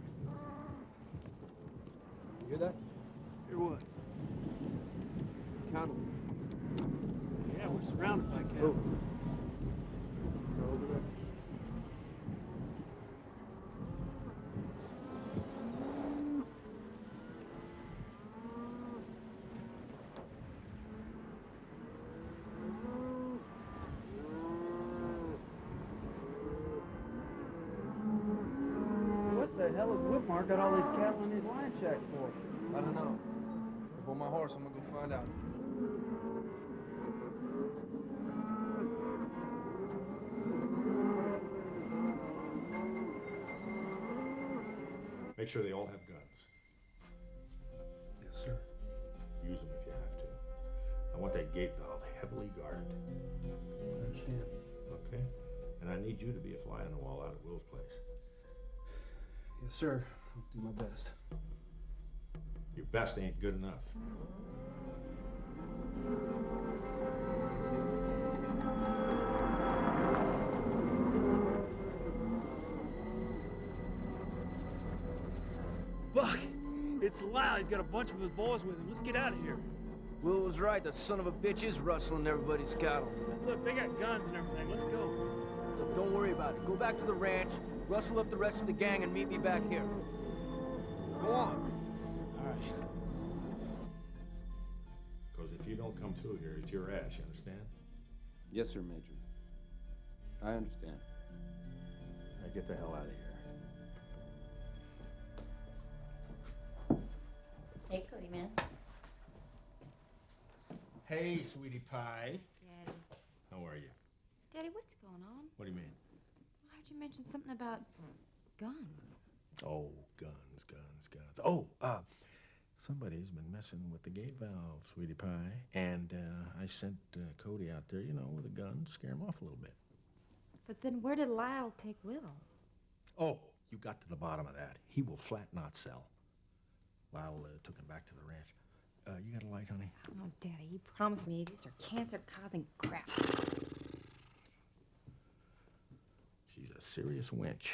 hear that? Hear what? Cattle. Yeah, we're surrounded by cattle. Go over there. What the hell has Whitmore got all these cattle in his lion shack for? I don't know. Before my horse, I'm gonna go find out. Make sure they all have guns. Yes, sir. Use them if you have to. I want that gate valve heavily guarded. I understand. Okay? And I need you to be a fly on the wall out at Will's place. Yes, sir. I'll do my best. Your best ain't good enough. Buck! It's Lyle. He's got a bunch of his boys with him. Let's get out of here. Will was right. The son of a bitch is rustling everybody's cattle. Look, they got guns and everything. Let's go. Look, don't worry about it. Go back to the ranch, rustle up the rest of the gang, and meet me back here. Go on. All right. Because if you don't come through here, it's your ass, you understand? Yes, sir, Major. I understand. Now get the hell out of here. Hey, Cody, man. Hey, sweetie pie. Daddy. How are you? Daddy, what's going on? What do you mean? I heard you mention something about guns. Oh, guns, guns, guns. Oh, uh, somebody's been messing with the gate valve, sweetie pie. And uh, I sent uh, Cody out there, you know, with a gun, scare him off a little bit. But then where did Lyle take Will? Oh, you got to the bottom of that. He will flat not sell. Lyle uh, took him back to the ranch. Uh, you got a light, honey? Oh, Daddy, you promised me these are cancer-causing crap. She's a serious wench.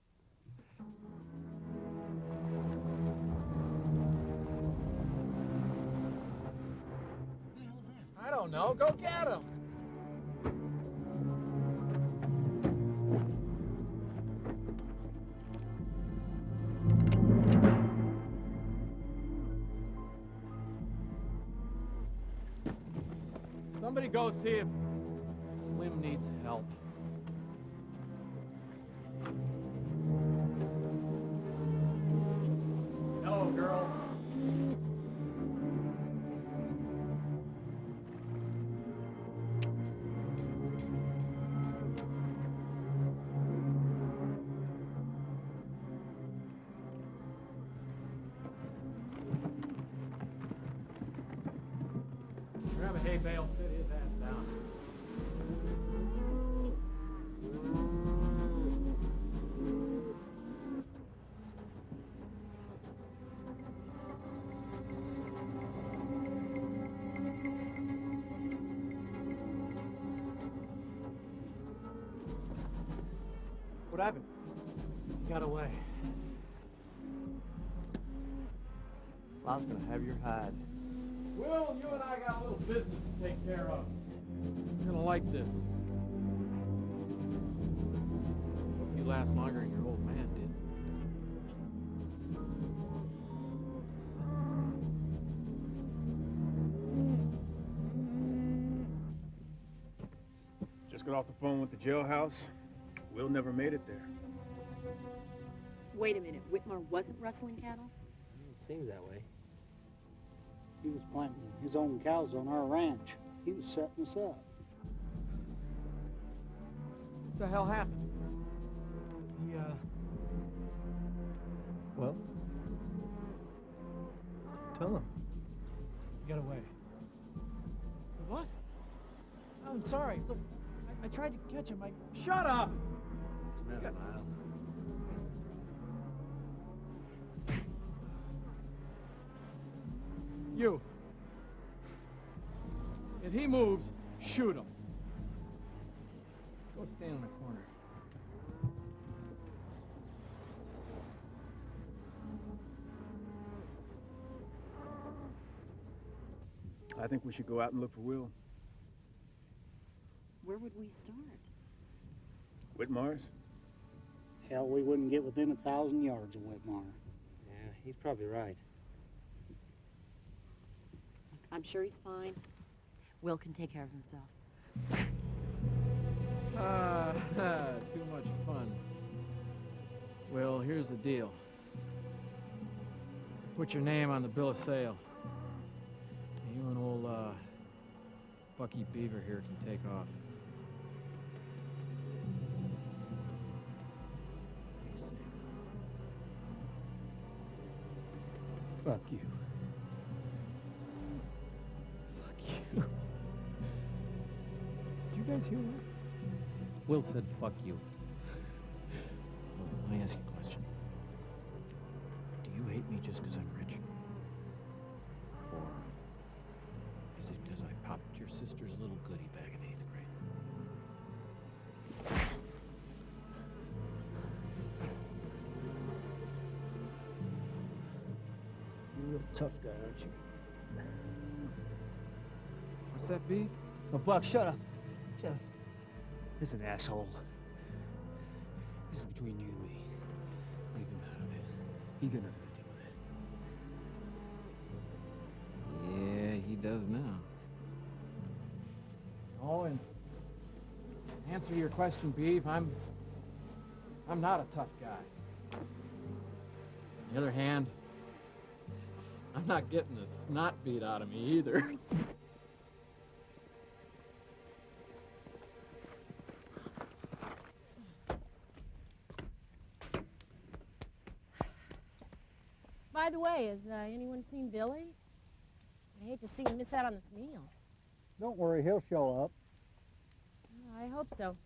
I don't know. Go get him. Somebody go see if Slim needs help. Hello, girl. Grab a hay bale, fit his ass down. What happened? He got away. Lyle's gonna have your hide. Will, you and I got a little business to take care of. You're gonna like this. last longer than your old man did. Just got off the phone with the jailhouse. Will never made it there. Wait a minute, Whitmore wasn't rustling cattle? It seems that way. He was planting his own cows on our ranch. He was setting us up. What the hell happened? He, uh... Well? Tell him. He got away. What? I'm sorry. Look, I, I tried to catch him. I... Shut up! What's the matter, Lyle? You. If he moves, shoot him. Go stand in the corner. I think we should go out and look for Will. Where would we start? Whitmar's? Hell, we wouldn't get within a thousand yards of Whitmore. Yeah, he's probably right. I'm sure he's fine. Will can take care of himself. Ah, too much fun. Well, here's the deal. Put your name on the bill of sale. You and old, uh, Bucky Beaver here can take off. Fuck you. Fuck you. Did you guys hear that? Will said, fuck you. Well, let me ask you a question. Do you hate me just because I'm rich? Or is it because I popped your sister's little goodie bag in eighth grade? You're a real tough guy, aren't you? What's that, B? Oh, Buck, shut up. Shut up. Listen, asshole. This is between you and me. Leave him out of it. He got nothing to do with it. Yeah, he does now. Oh, and answer your question, Beef, I'm... I'm not a tough guy. On the other hand, I'm not getting the snot beat out of me either. By the way, has uh, anyone seen Billy? I hate to see him miss out on this meal. Don't worry, he'll show up. Oh, I hope so.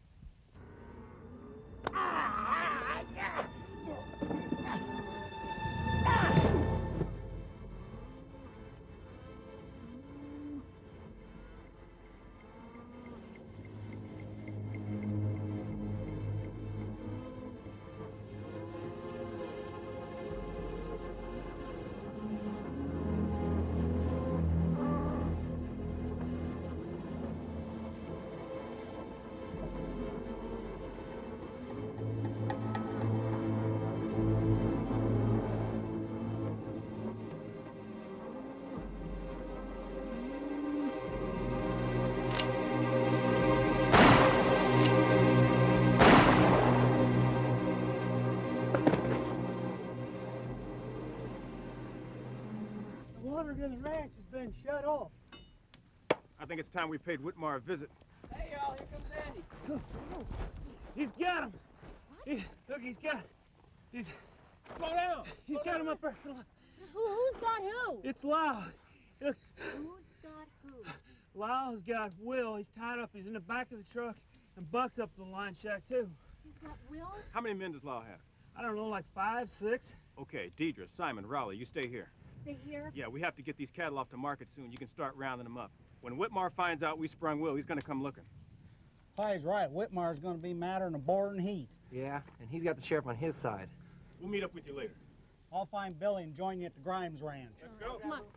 The ranch has been shut off. I think it's time we paid Whitmore a visit. Hey, y'all, here comes Andy. He's got him. He, look, he's got. He's. Slow down. He's Slow got down. him up there. Who, who's got who? It's Lyle. Look. Who's got who? Lyle's got Will. He's tied up. He's in the back of the truck, and Buck's up the line shack too. He's got Will? How many men does Lyle have? I don't know, like five, six. Okay, Deidre, Simon, Raleigh, you stay here. Stay here? Yeah, we have to get these cattle off the market soon. You can start rounding them up. When Whitmore finds out we sprung Will, he's gonna come looking. Pie's right. Whitmore's gonna be madder than a board in heat. Yeah, and he's got the sheriff on his side. We'll meet up with you later. I'll find Billy and join you at the Grimes Ranch. Let's go. Come on.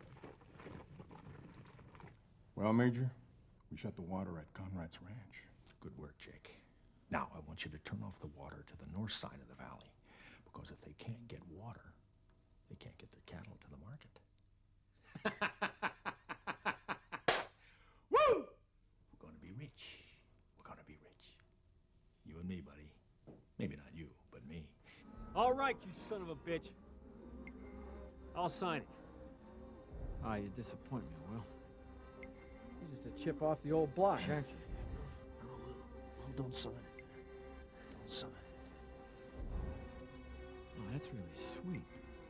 Well, Major, we shut the water at Conrad's ranch. Good work, Jake. Now, I want you to turn off the water to the north side of the valley, because if they can't get water, they can't get their cattle to the market. Woo! We're going to be rich. We're going to be rich. You and me, buddy. Maybe not you, but me. All right, you son of a bitch. I'll sign it. Ah, you disappoint me, Will. You're just a chip off the old block, aren't you? No, Will, Will, don't sign it. Don't sign it. Oh, that's really sweet.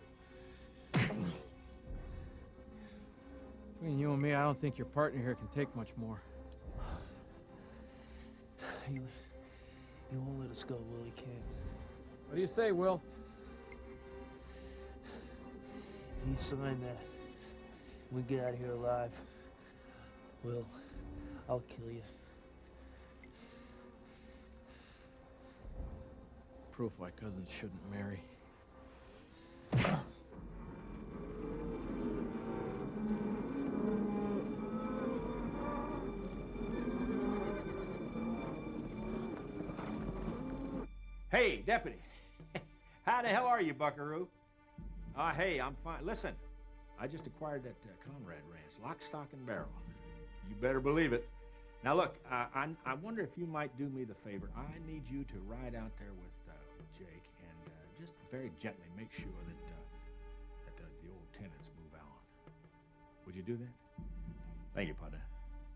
Between you and me, I don't think your partner here can take much more. He, he won't let us go, Will. He can't. What do you say, Will? If you sign that, we get out of here alive, Will, I'll kill you. Proof why cousins shouldn't marry. Hey, deputy. How the hell are you, buckaroo? Ah, uh, hey, I'm fine. Listen, I just acquired that uh, Conrad ranch, lock, stock, and barrel. You better believe it. Now, look, uh, I, I wonder if you might do me the favor. I need you to ride out there with, uh, with Jake and uh, just very gently make sure that, uh, that the, the old tenants move out. Would you do that? Thank you, partner.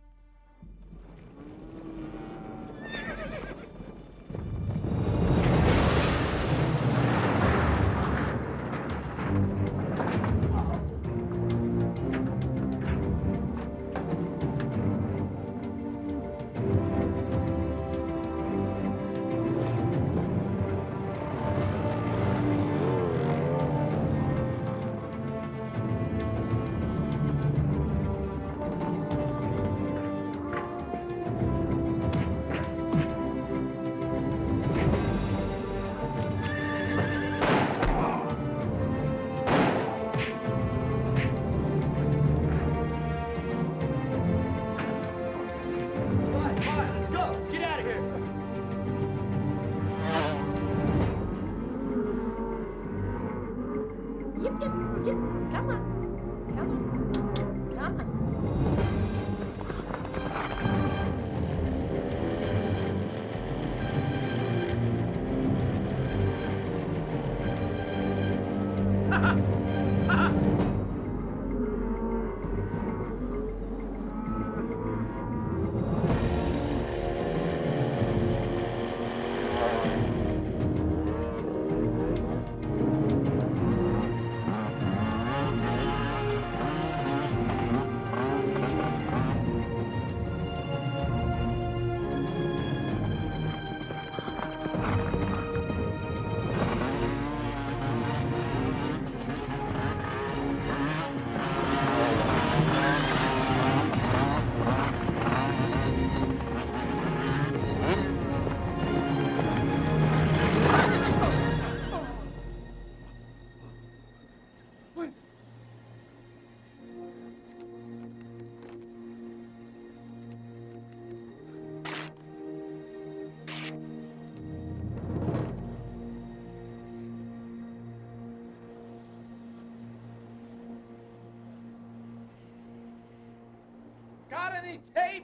Got any tape?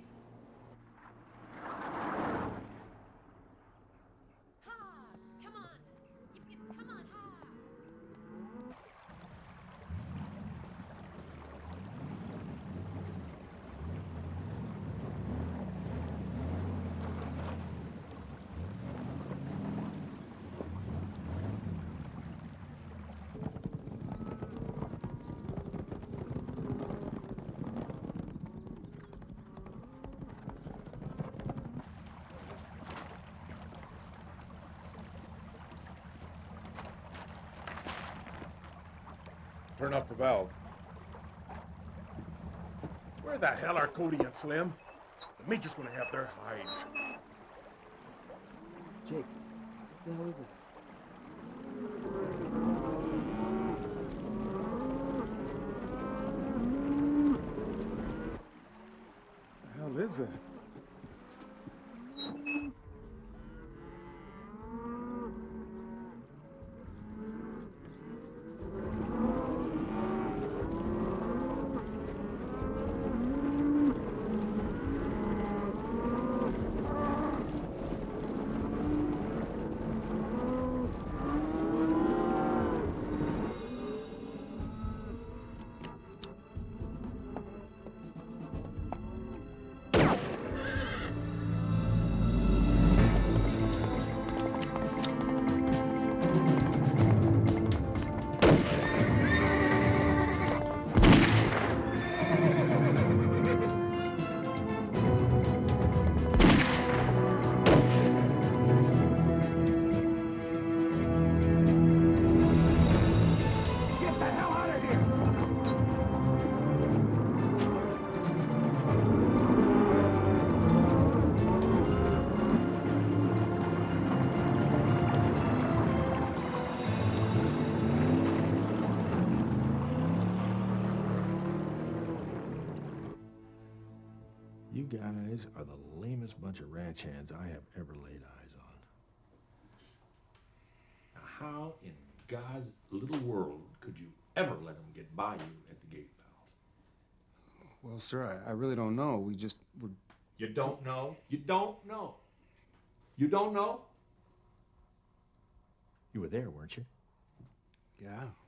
Turn off the valve. Where the hell are Cody and Slim? The Major's gonna have their hides. Jake, what the hell is that? What the hell is that? You guys are the lamest bunch of ranch hands I have ever laid eyes on. Now, how in God's little world could you ever let them get by you at the gate valve? Well, sir, I, I really don't know. We just were... You don't know? You don't know? You don't know? You were there, weren't you? Yeah.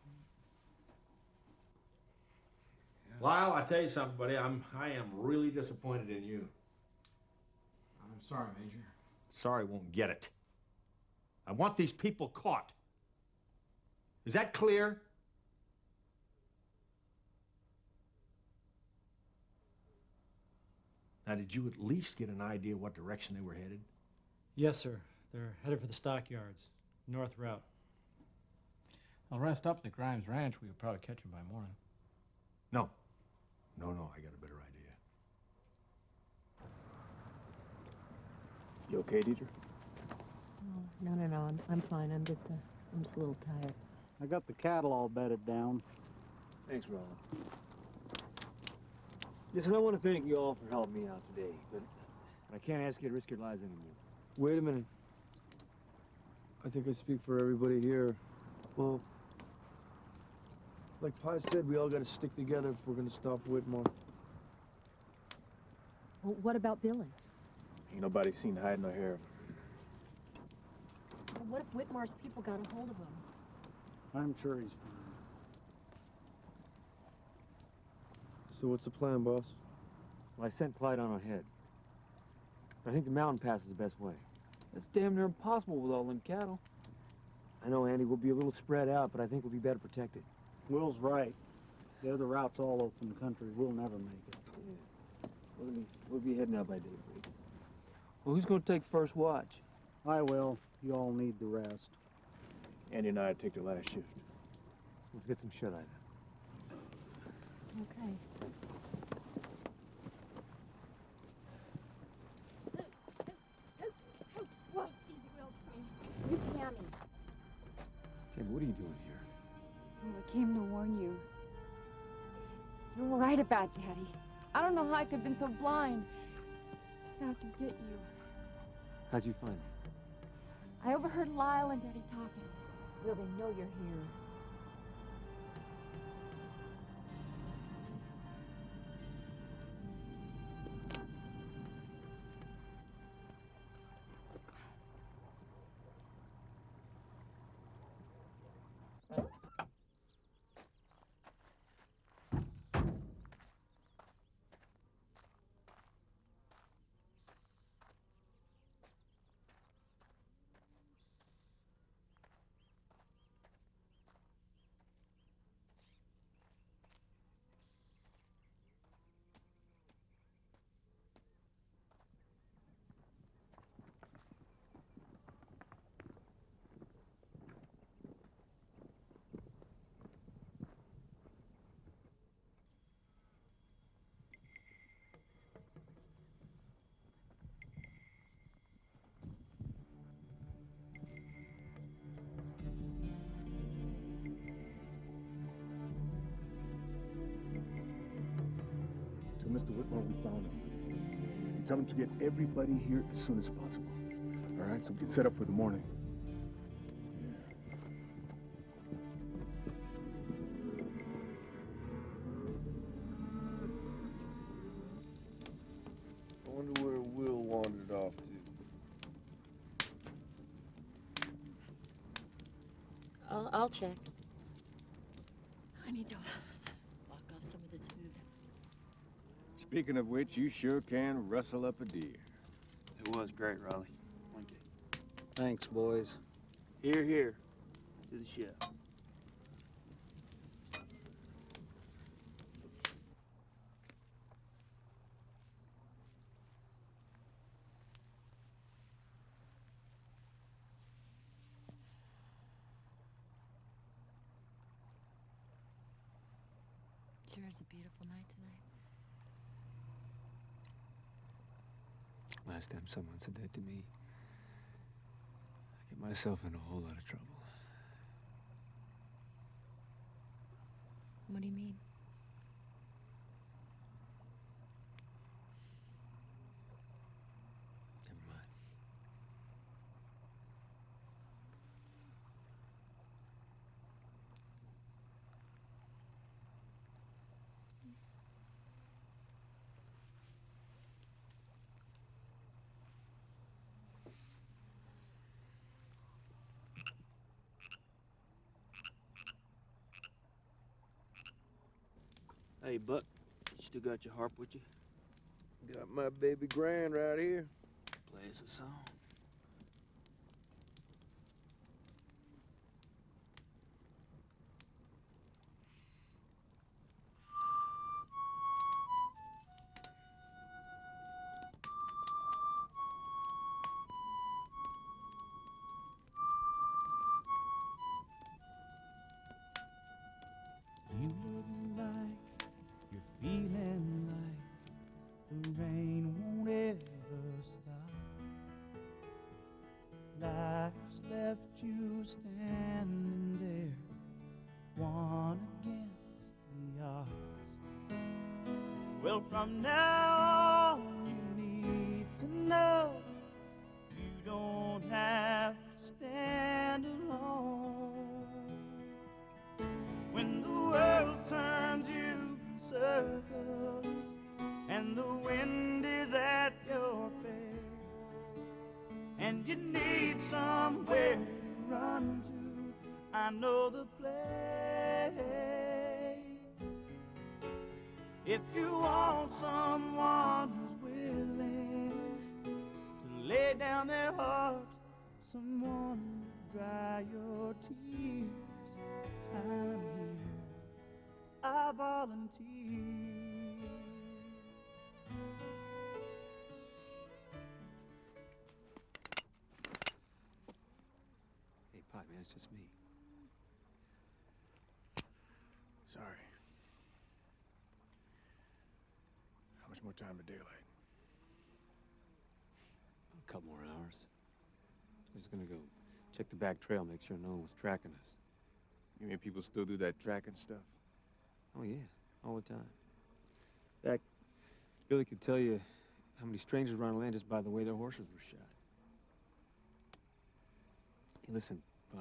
Lyle, I tell you something, buddy. I'm I am really disappointed in you. I'm sorry, Major. Sorry won't get it. I want these people caught. Is that clear? Now, did you at least get an idea what direction they were headed? Yes, sir. They're headed for the stockyards, north route. I'll rest up at the Grimes Ranch. We could probably catch him by morning. No. No, no, I got a better idea. You okay, Deidre? Oh, no, no, no. I'm, I'm fine. I'm just, uh, I'm just a little tired. I got the cattle all bedded down. Thanks, Roland. Listen, I want to thank you all for helping me out today, but I can't ask you to risk your lives anymore. Wait a minute. I think I speak for everybody here. Well, like Pi said, we all got to stick together if we're going to stop Whitmore. Well, what about Billy? Ain't nobody seen hide nor hair of him. Well, what if Whitmore's people got a hold of him? I'm sure he's fine. So what's the plan, boss? Well, I sent Clyde on ahead. I think the mountain pass is the best way. That's damn near impossible with all them cattle. I know, Andy, we'll be a little spread out, but I think we'll be better protected. Will's right. The other route's all open country. We'll never make it. Yeah. We'll be, we'll be heading out by daybreak. Well, who's going to take first watch? I will. You all need the rest. Andy and I take the last shift. Let's get some shut-eye. Okay. Whoa, easy, Will. You, Tammy. Tammy, what are you doing here? Well, I came to warn you. You were right about Daddy. I don't know how I could have been so blind. I was out to get you. How'd you find me? I overheard Lyle and Daddy talking. Will, they know you're here. Mister Whitmore, we found him. Tell him to get everybody here as soon as possible. All right, so get set up for the morning. I wonder where Will wandered off to. I'll, I'll check. I need to lock off some of this food. Speaking of which, you sure can rustle up a deer. It was great, Raleigh. Thank you. Thanks, boys. Here, here. To the chef. Sure is a beautiful night tonight. Last time someone said that to me, I get myself in a whole lot of trouble. What do you mean? Hey, Buck, you still got your harp with you? Got my baby grand right here. Play us a song. You look like you're feeling like the rain won't ever stop. Life's left you standing there, one against the odds. Well, from now on, you need to know you don't have to stand alone. When the world turns you in circles and the wind is at your face, and you need somewhere to run to, I know the place. If you want someone who's willing to lay down their heart, someone to dry your tears, I'm here, I volunteer. Hey, Pop, man, it's just me. Sorry. How much more time to daylight? A couple more hours. I'm just gonna go check the back trail, make sure no one was tracking us. You mean people still do that tracking stuff? Oh, yeah, all the time. In fact, Billy could tell you how many strangers run land just by the way their horses were shot. Hey, listen, Pi,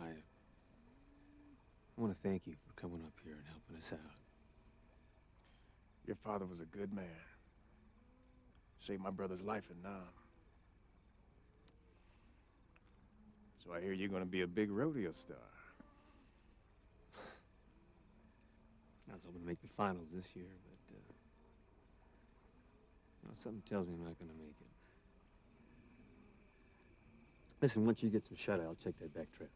I want to thank you for coming up here and helping us out. Your father was a good man. Saved my brother's life in Nam. So I hear you're gonna be a big rodeo star. I was hoping to make the finals this year, but, uh, you know, something tells me I'm not gonna make it. Listen, once you get some shut-eye, I'll check that back trail.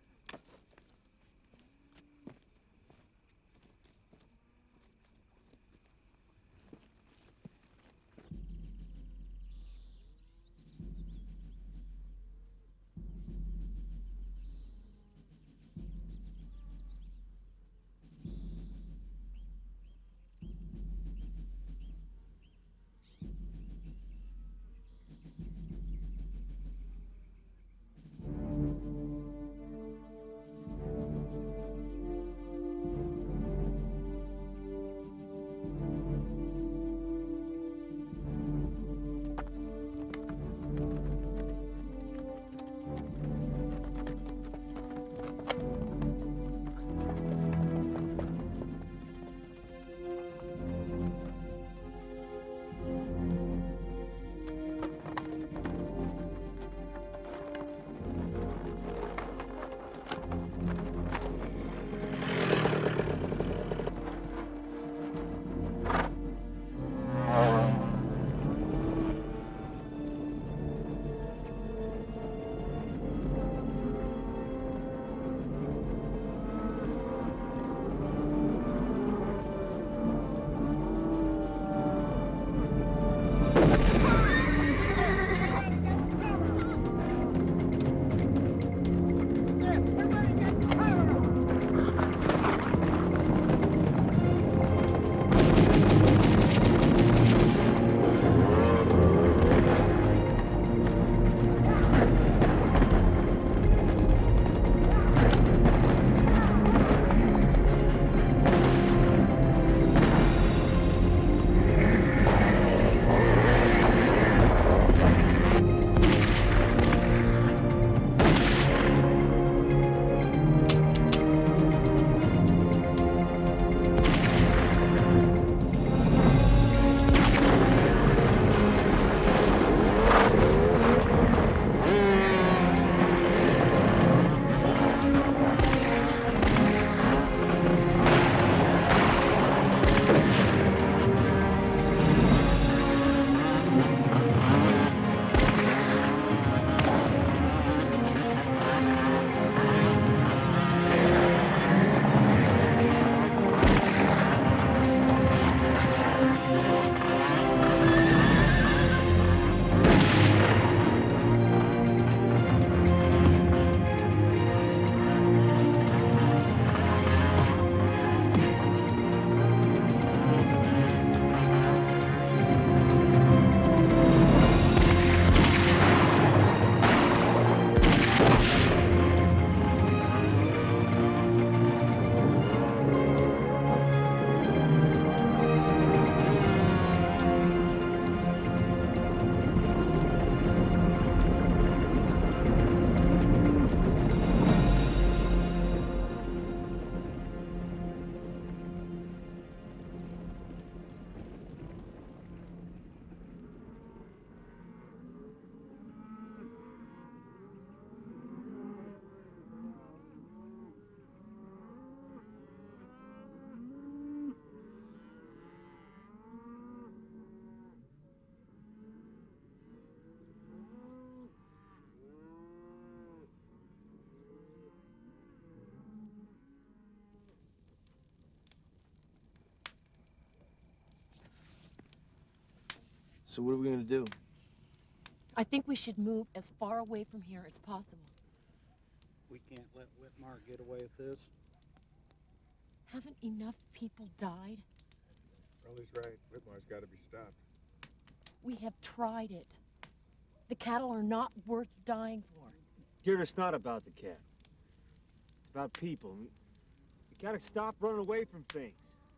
So what are we gonna do? I think we should move as far away from here as possible. We can't let Whitmar get away with this. Haven't enough people died? Ellie's right. Whitmar's got to be stopped. We have tried it. The cattle are not worth dying for. Dear, it's not about the cat. It's about people. You gotta stop running away from things.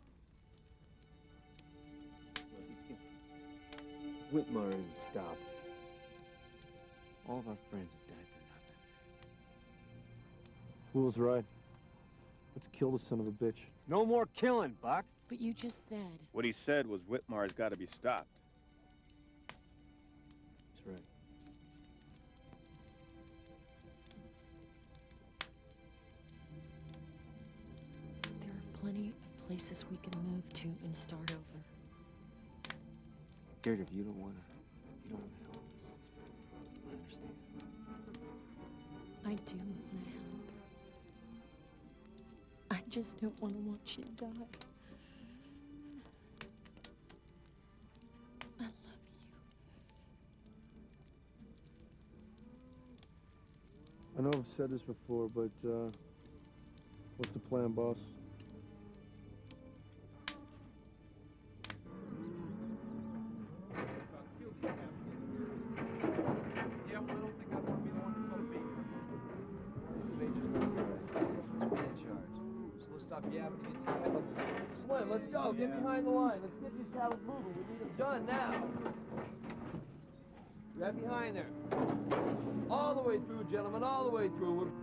Look, if Whitmar isn't stopped, all of our friends have died for nothing. Fool's right. Let's kill the son of a bitch. No more killing, Buck. But you just said... What he said was Whitmar's got to be stopped. That's right. There are plenty of places we can move to and start over. Jared, if you don't want to, you don't want to help us. I understand. I do want to help. I just don't want to watch you die. I love you. I know I've said this before, but uh, what's the plan, boss? Slim, let's go. Get behind the line. Let's get these cattle moving. We need them done now. Right behind there. All the way through, gentlemen. All the way through. We're...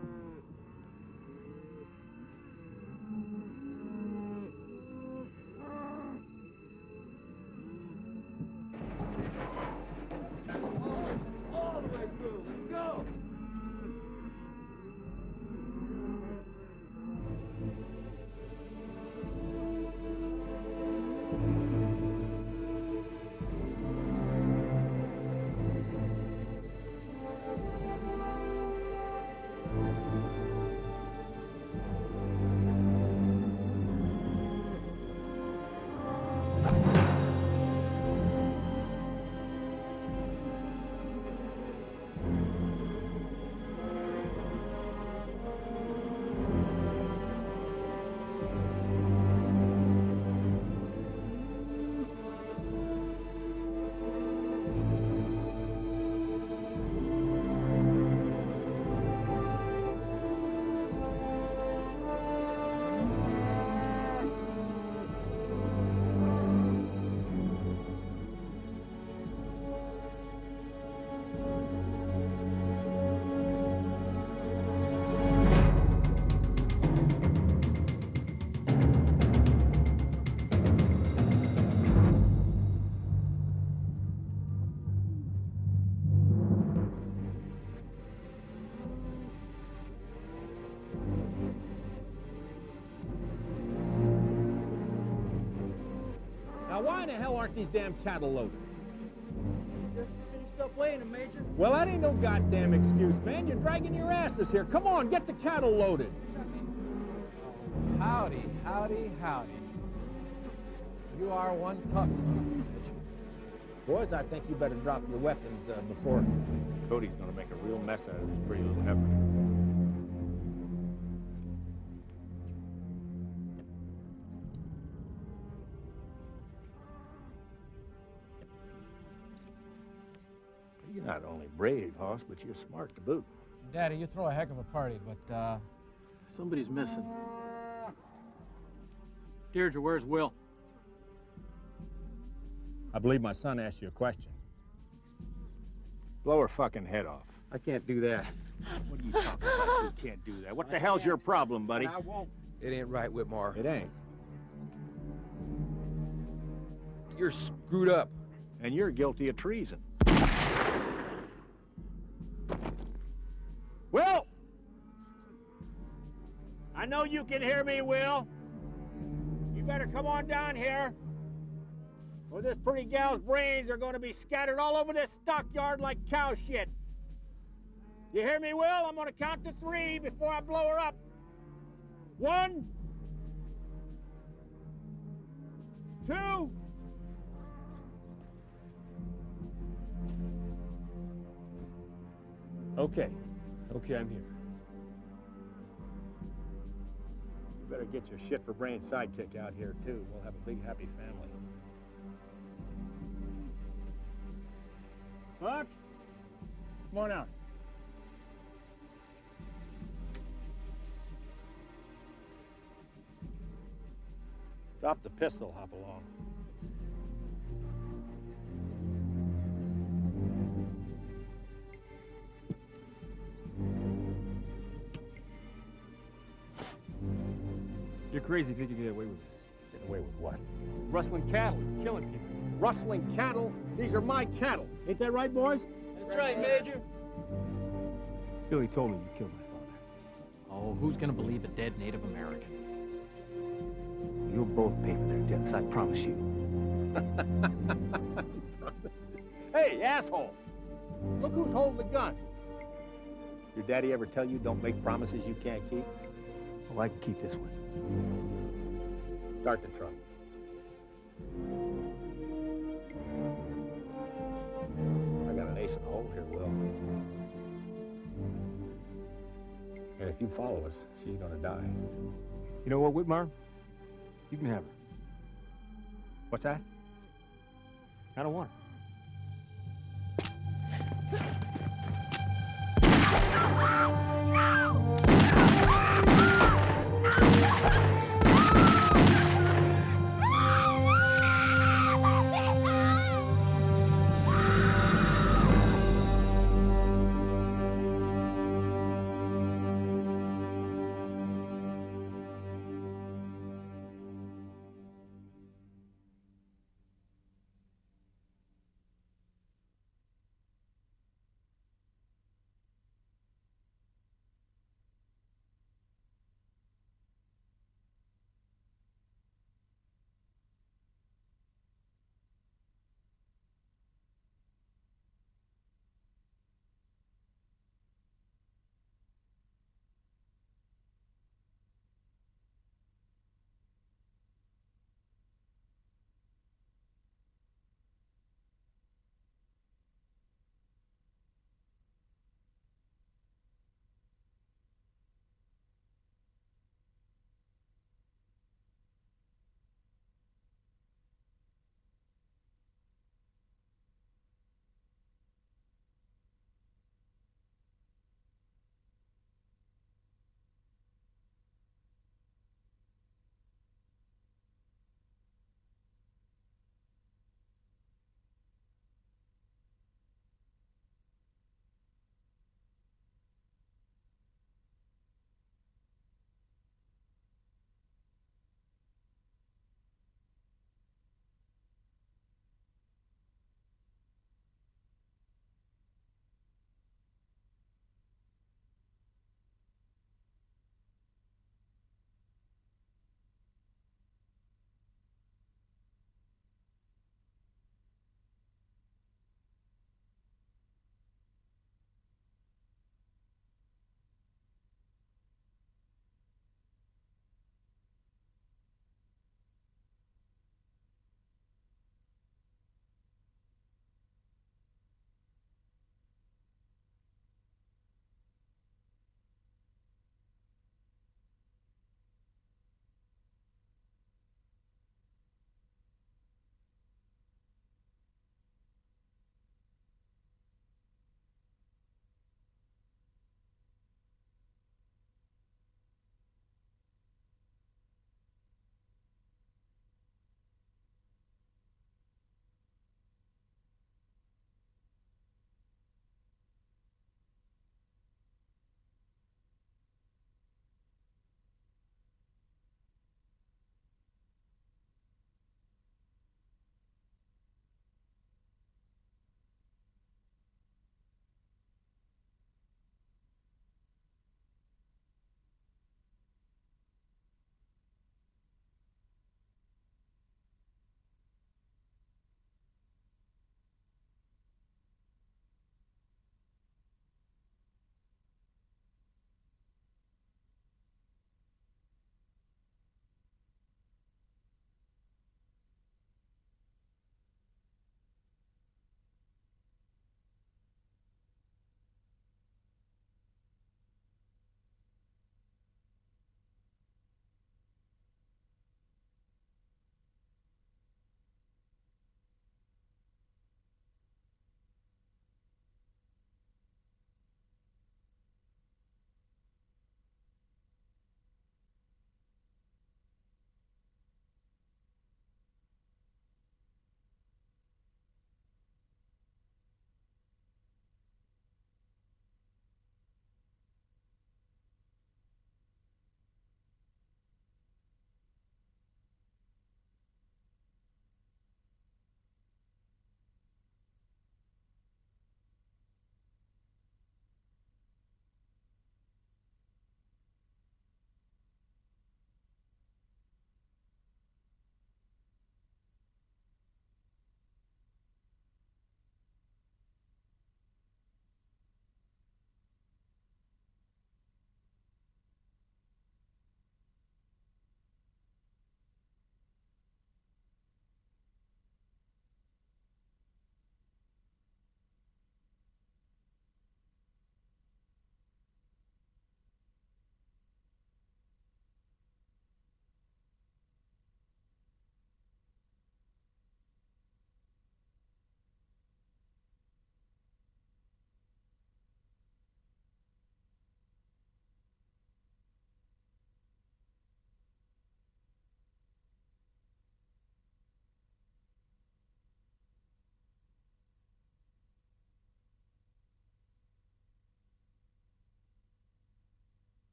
All the way through. Let's go. Now, why in the hell aren't these damn cattle loaded? Just finished up weighing them, Major. Well, that ain't no goddamn excuse, man. You're dragging your asses here. Come on, get the cattle loaded. Howdy, howdy, howdy. You are one tough son of a bitch. Boys, I think you better drop your weapons uh, before Cody's gonna make a real mess out of this pretty little heifer. You're not only brave, Hoss, but you're smart to boot. Daddy, you throw a heck of a party, but, uh... somebody's missing. Deirdre, where's Will? I believe my son asked you a question. Blow her fucking head off. I can't do that. What are you talking about? You can't do that. What the hell's your problem, buddy? I won't. It ain't right, Whitmar. It ain't. You're screwed up. And you're guilty of treason. Will! I know you can hear me, Will. You better come on down here, or this pretty gal's brains are going to be scattered all over this stockyard like cow shit. You hear me, Will? I'm going to count to three before I blow her up. One. Two. Okay. Okay, I'm here. You better get your shit for brain sidekick out here, too. We'll have a big, happy family. Mark? Come on out. Drop the pistol, hop along. You're crazy if you can get away with this. Get away with what? Rustling cattle, killing people. Rustling cattle? These are my cattle. Ain't that right, boys? That's right, Major. Billy told me you killed my father. Oh, who's gonna believe a dead Native American? You'll both pay for their deaths, I promise you. Hey, asshole! Look who's holding the gun. Your daddy ever tell you don't make promises you can't keep? Well, I can keep this one. Start the truck. I got an ace in the hole here, Will. And if you follow us, she's gonna die. You know what, Whitmire? You can have her. What's that? I don't want her.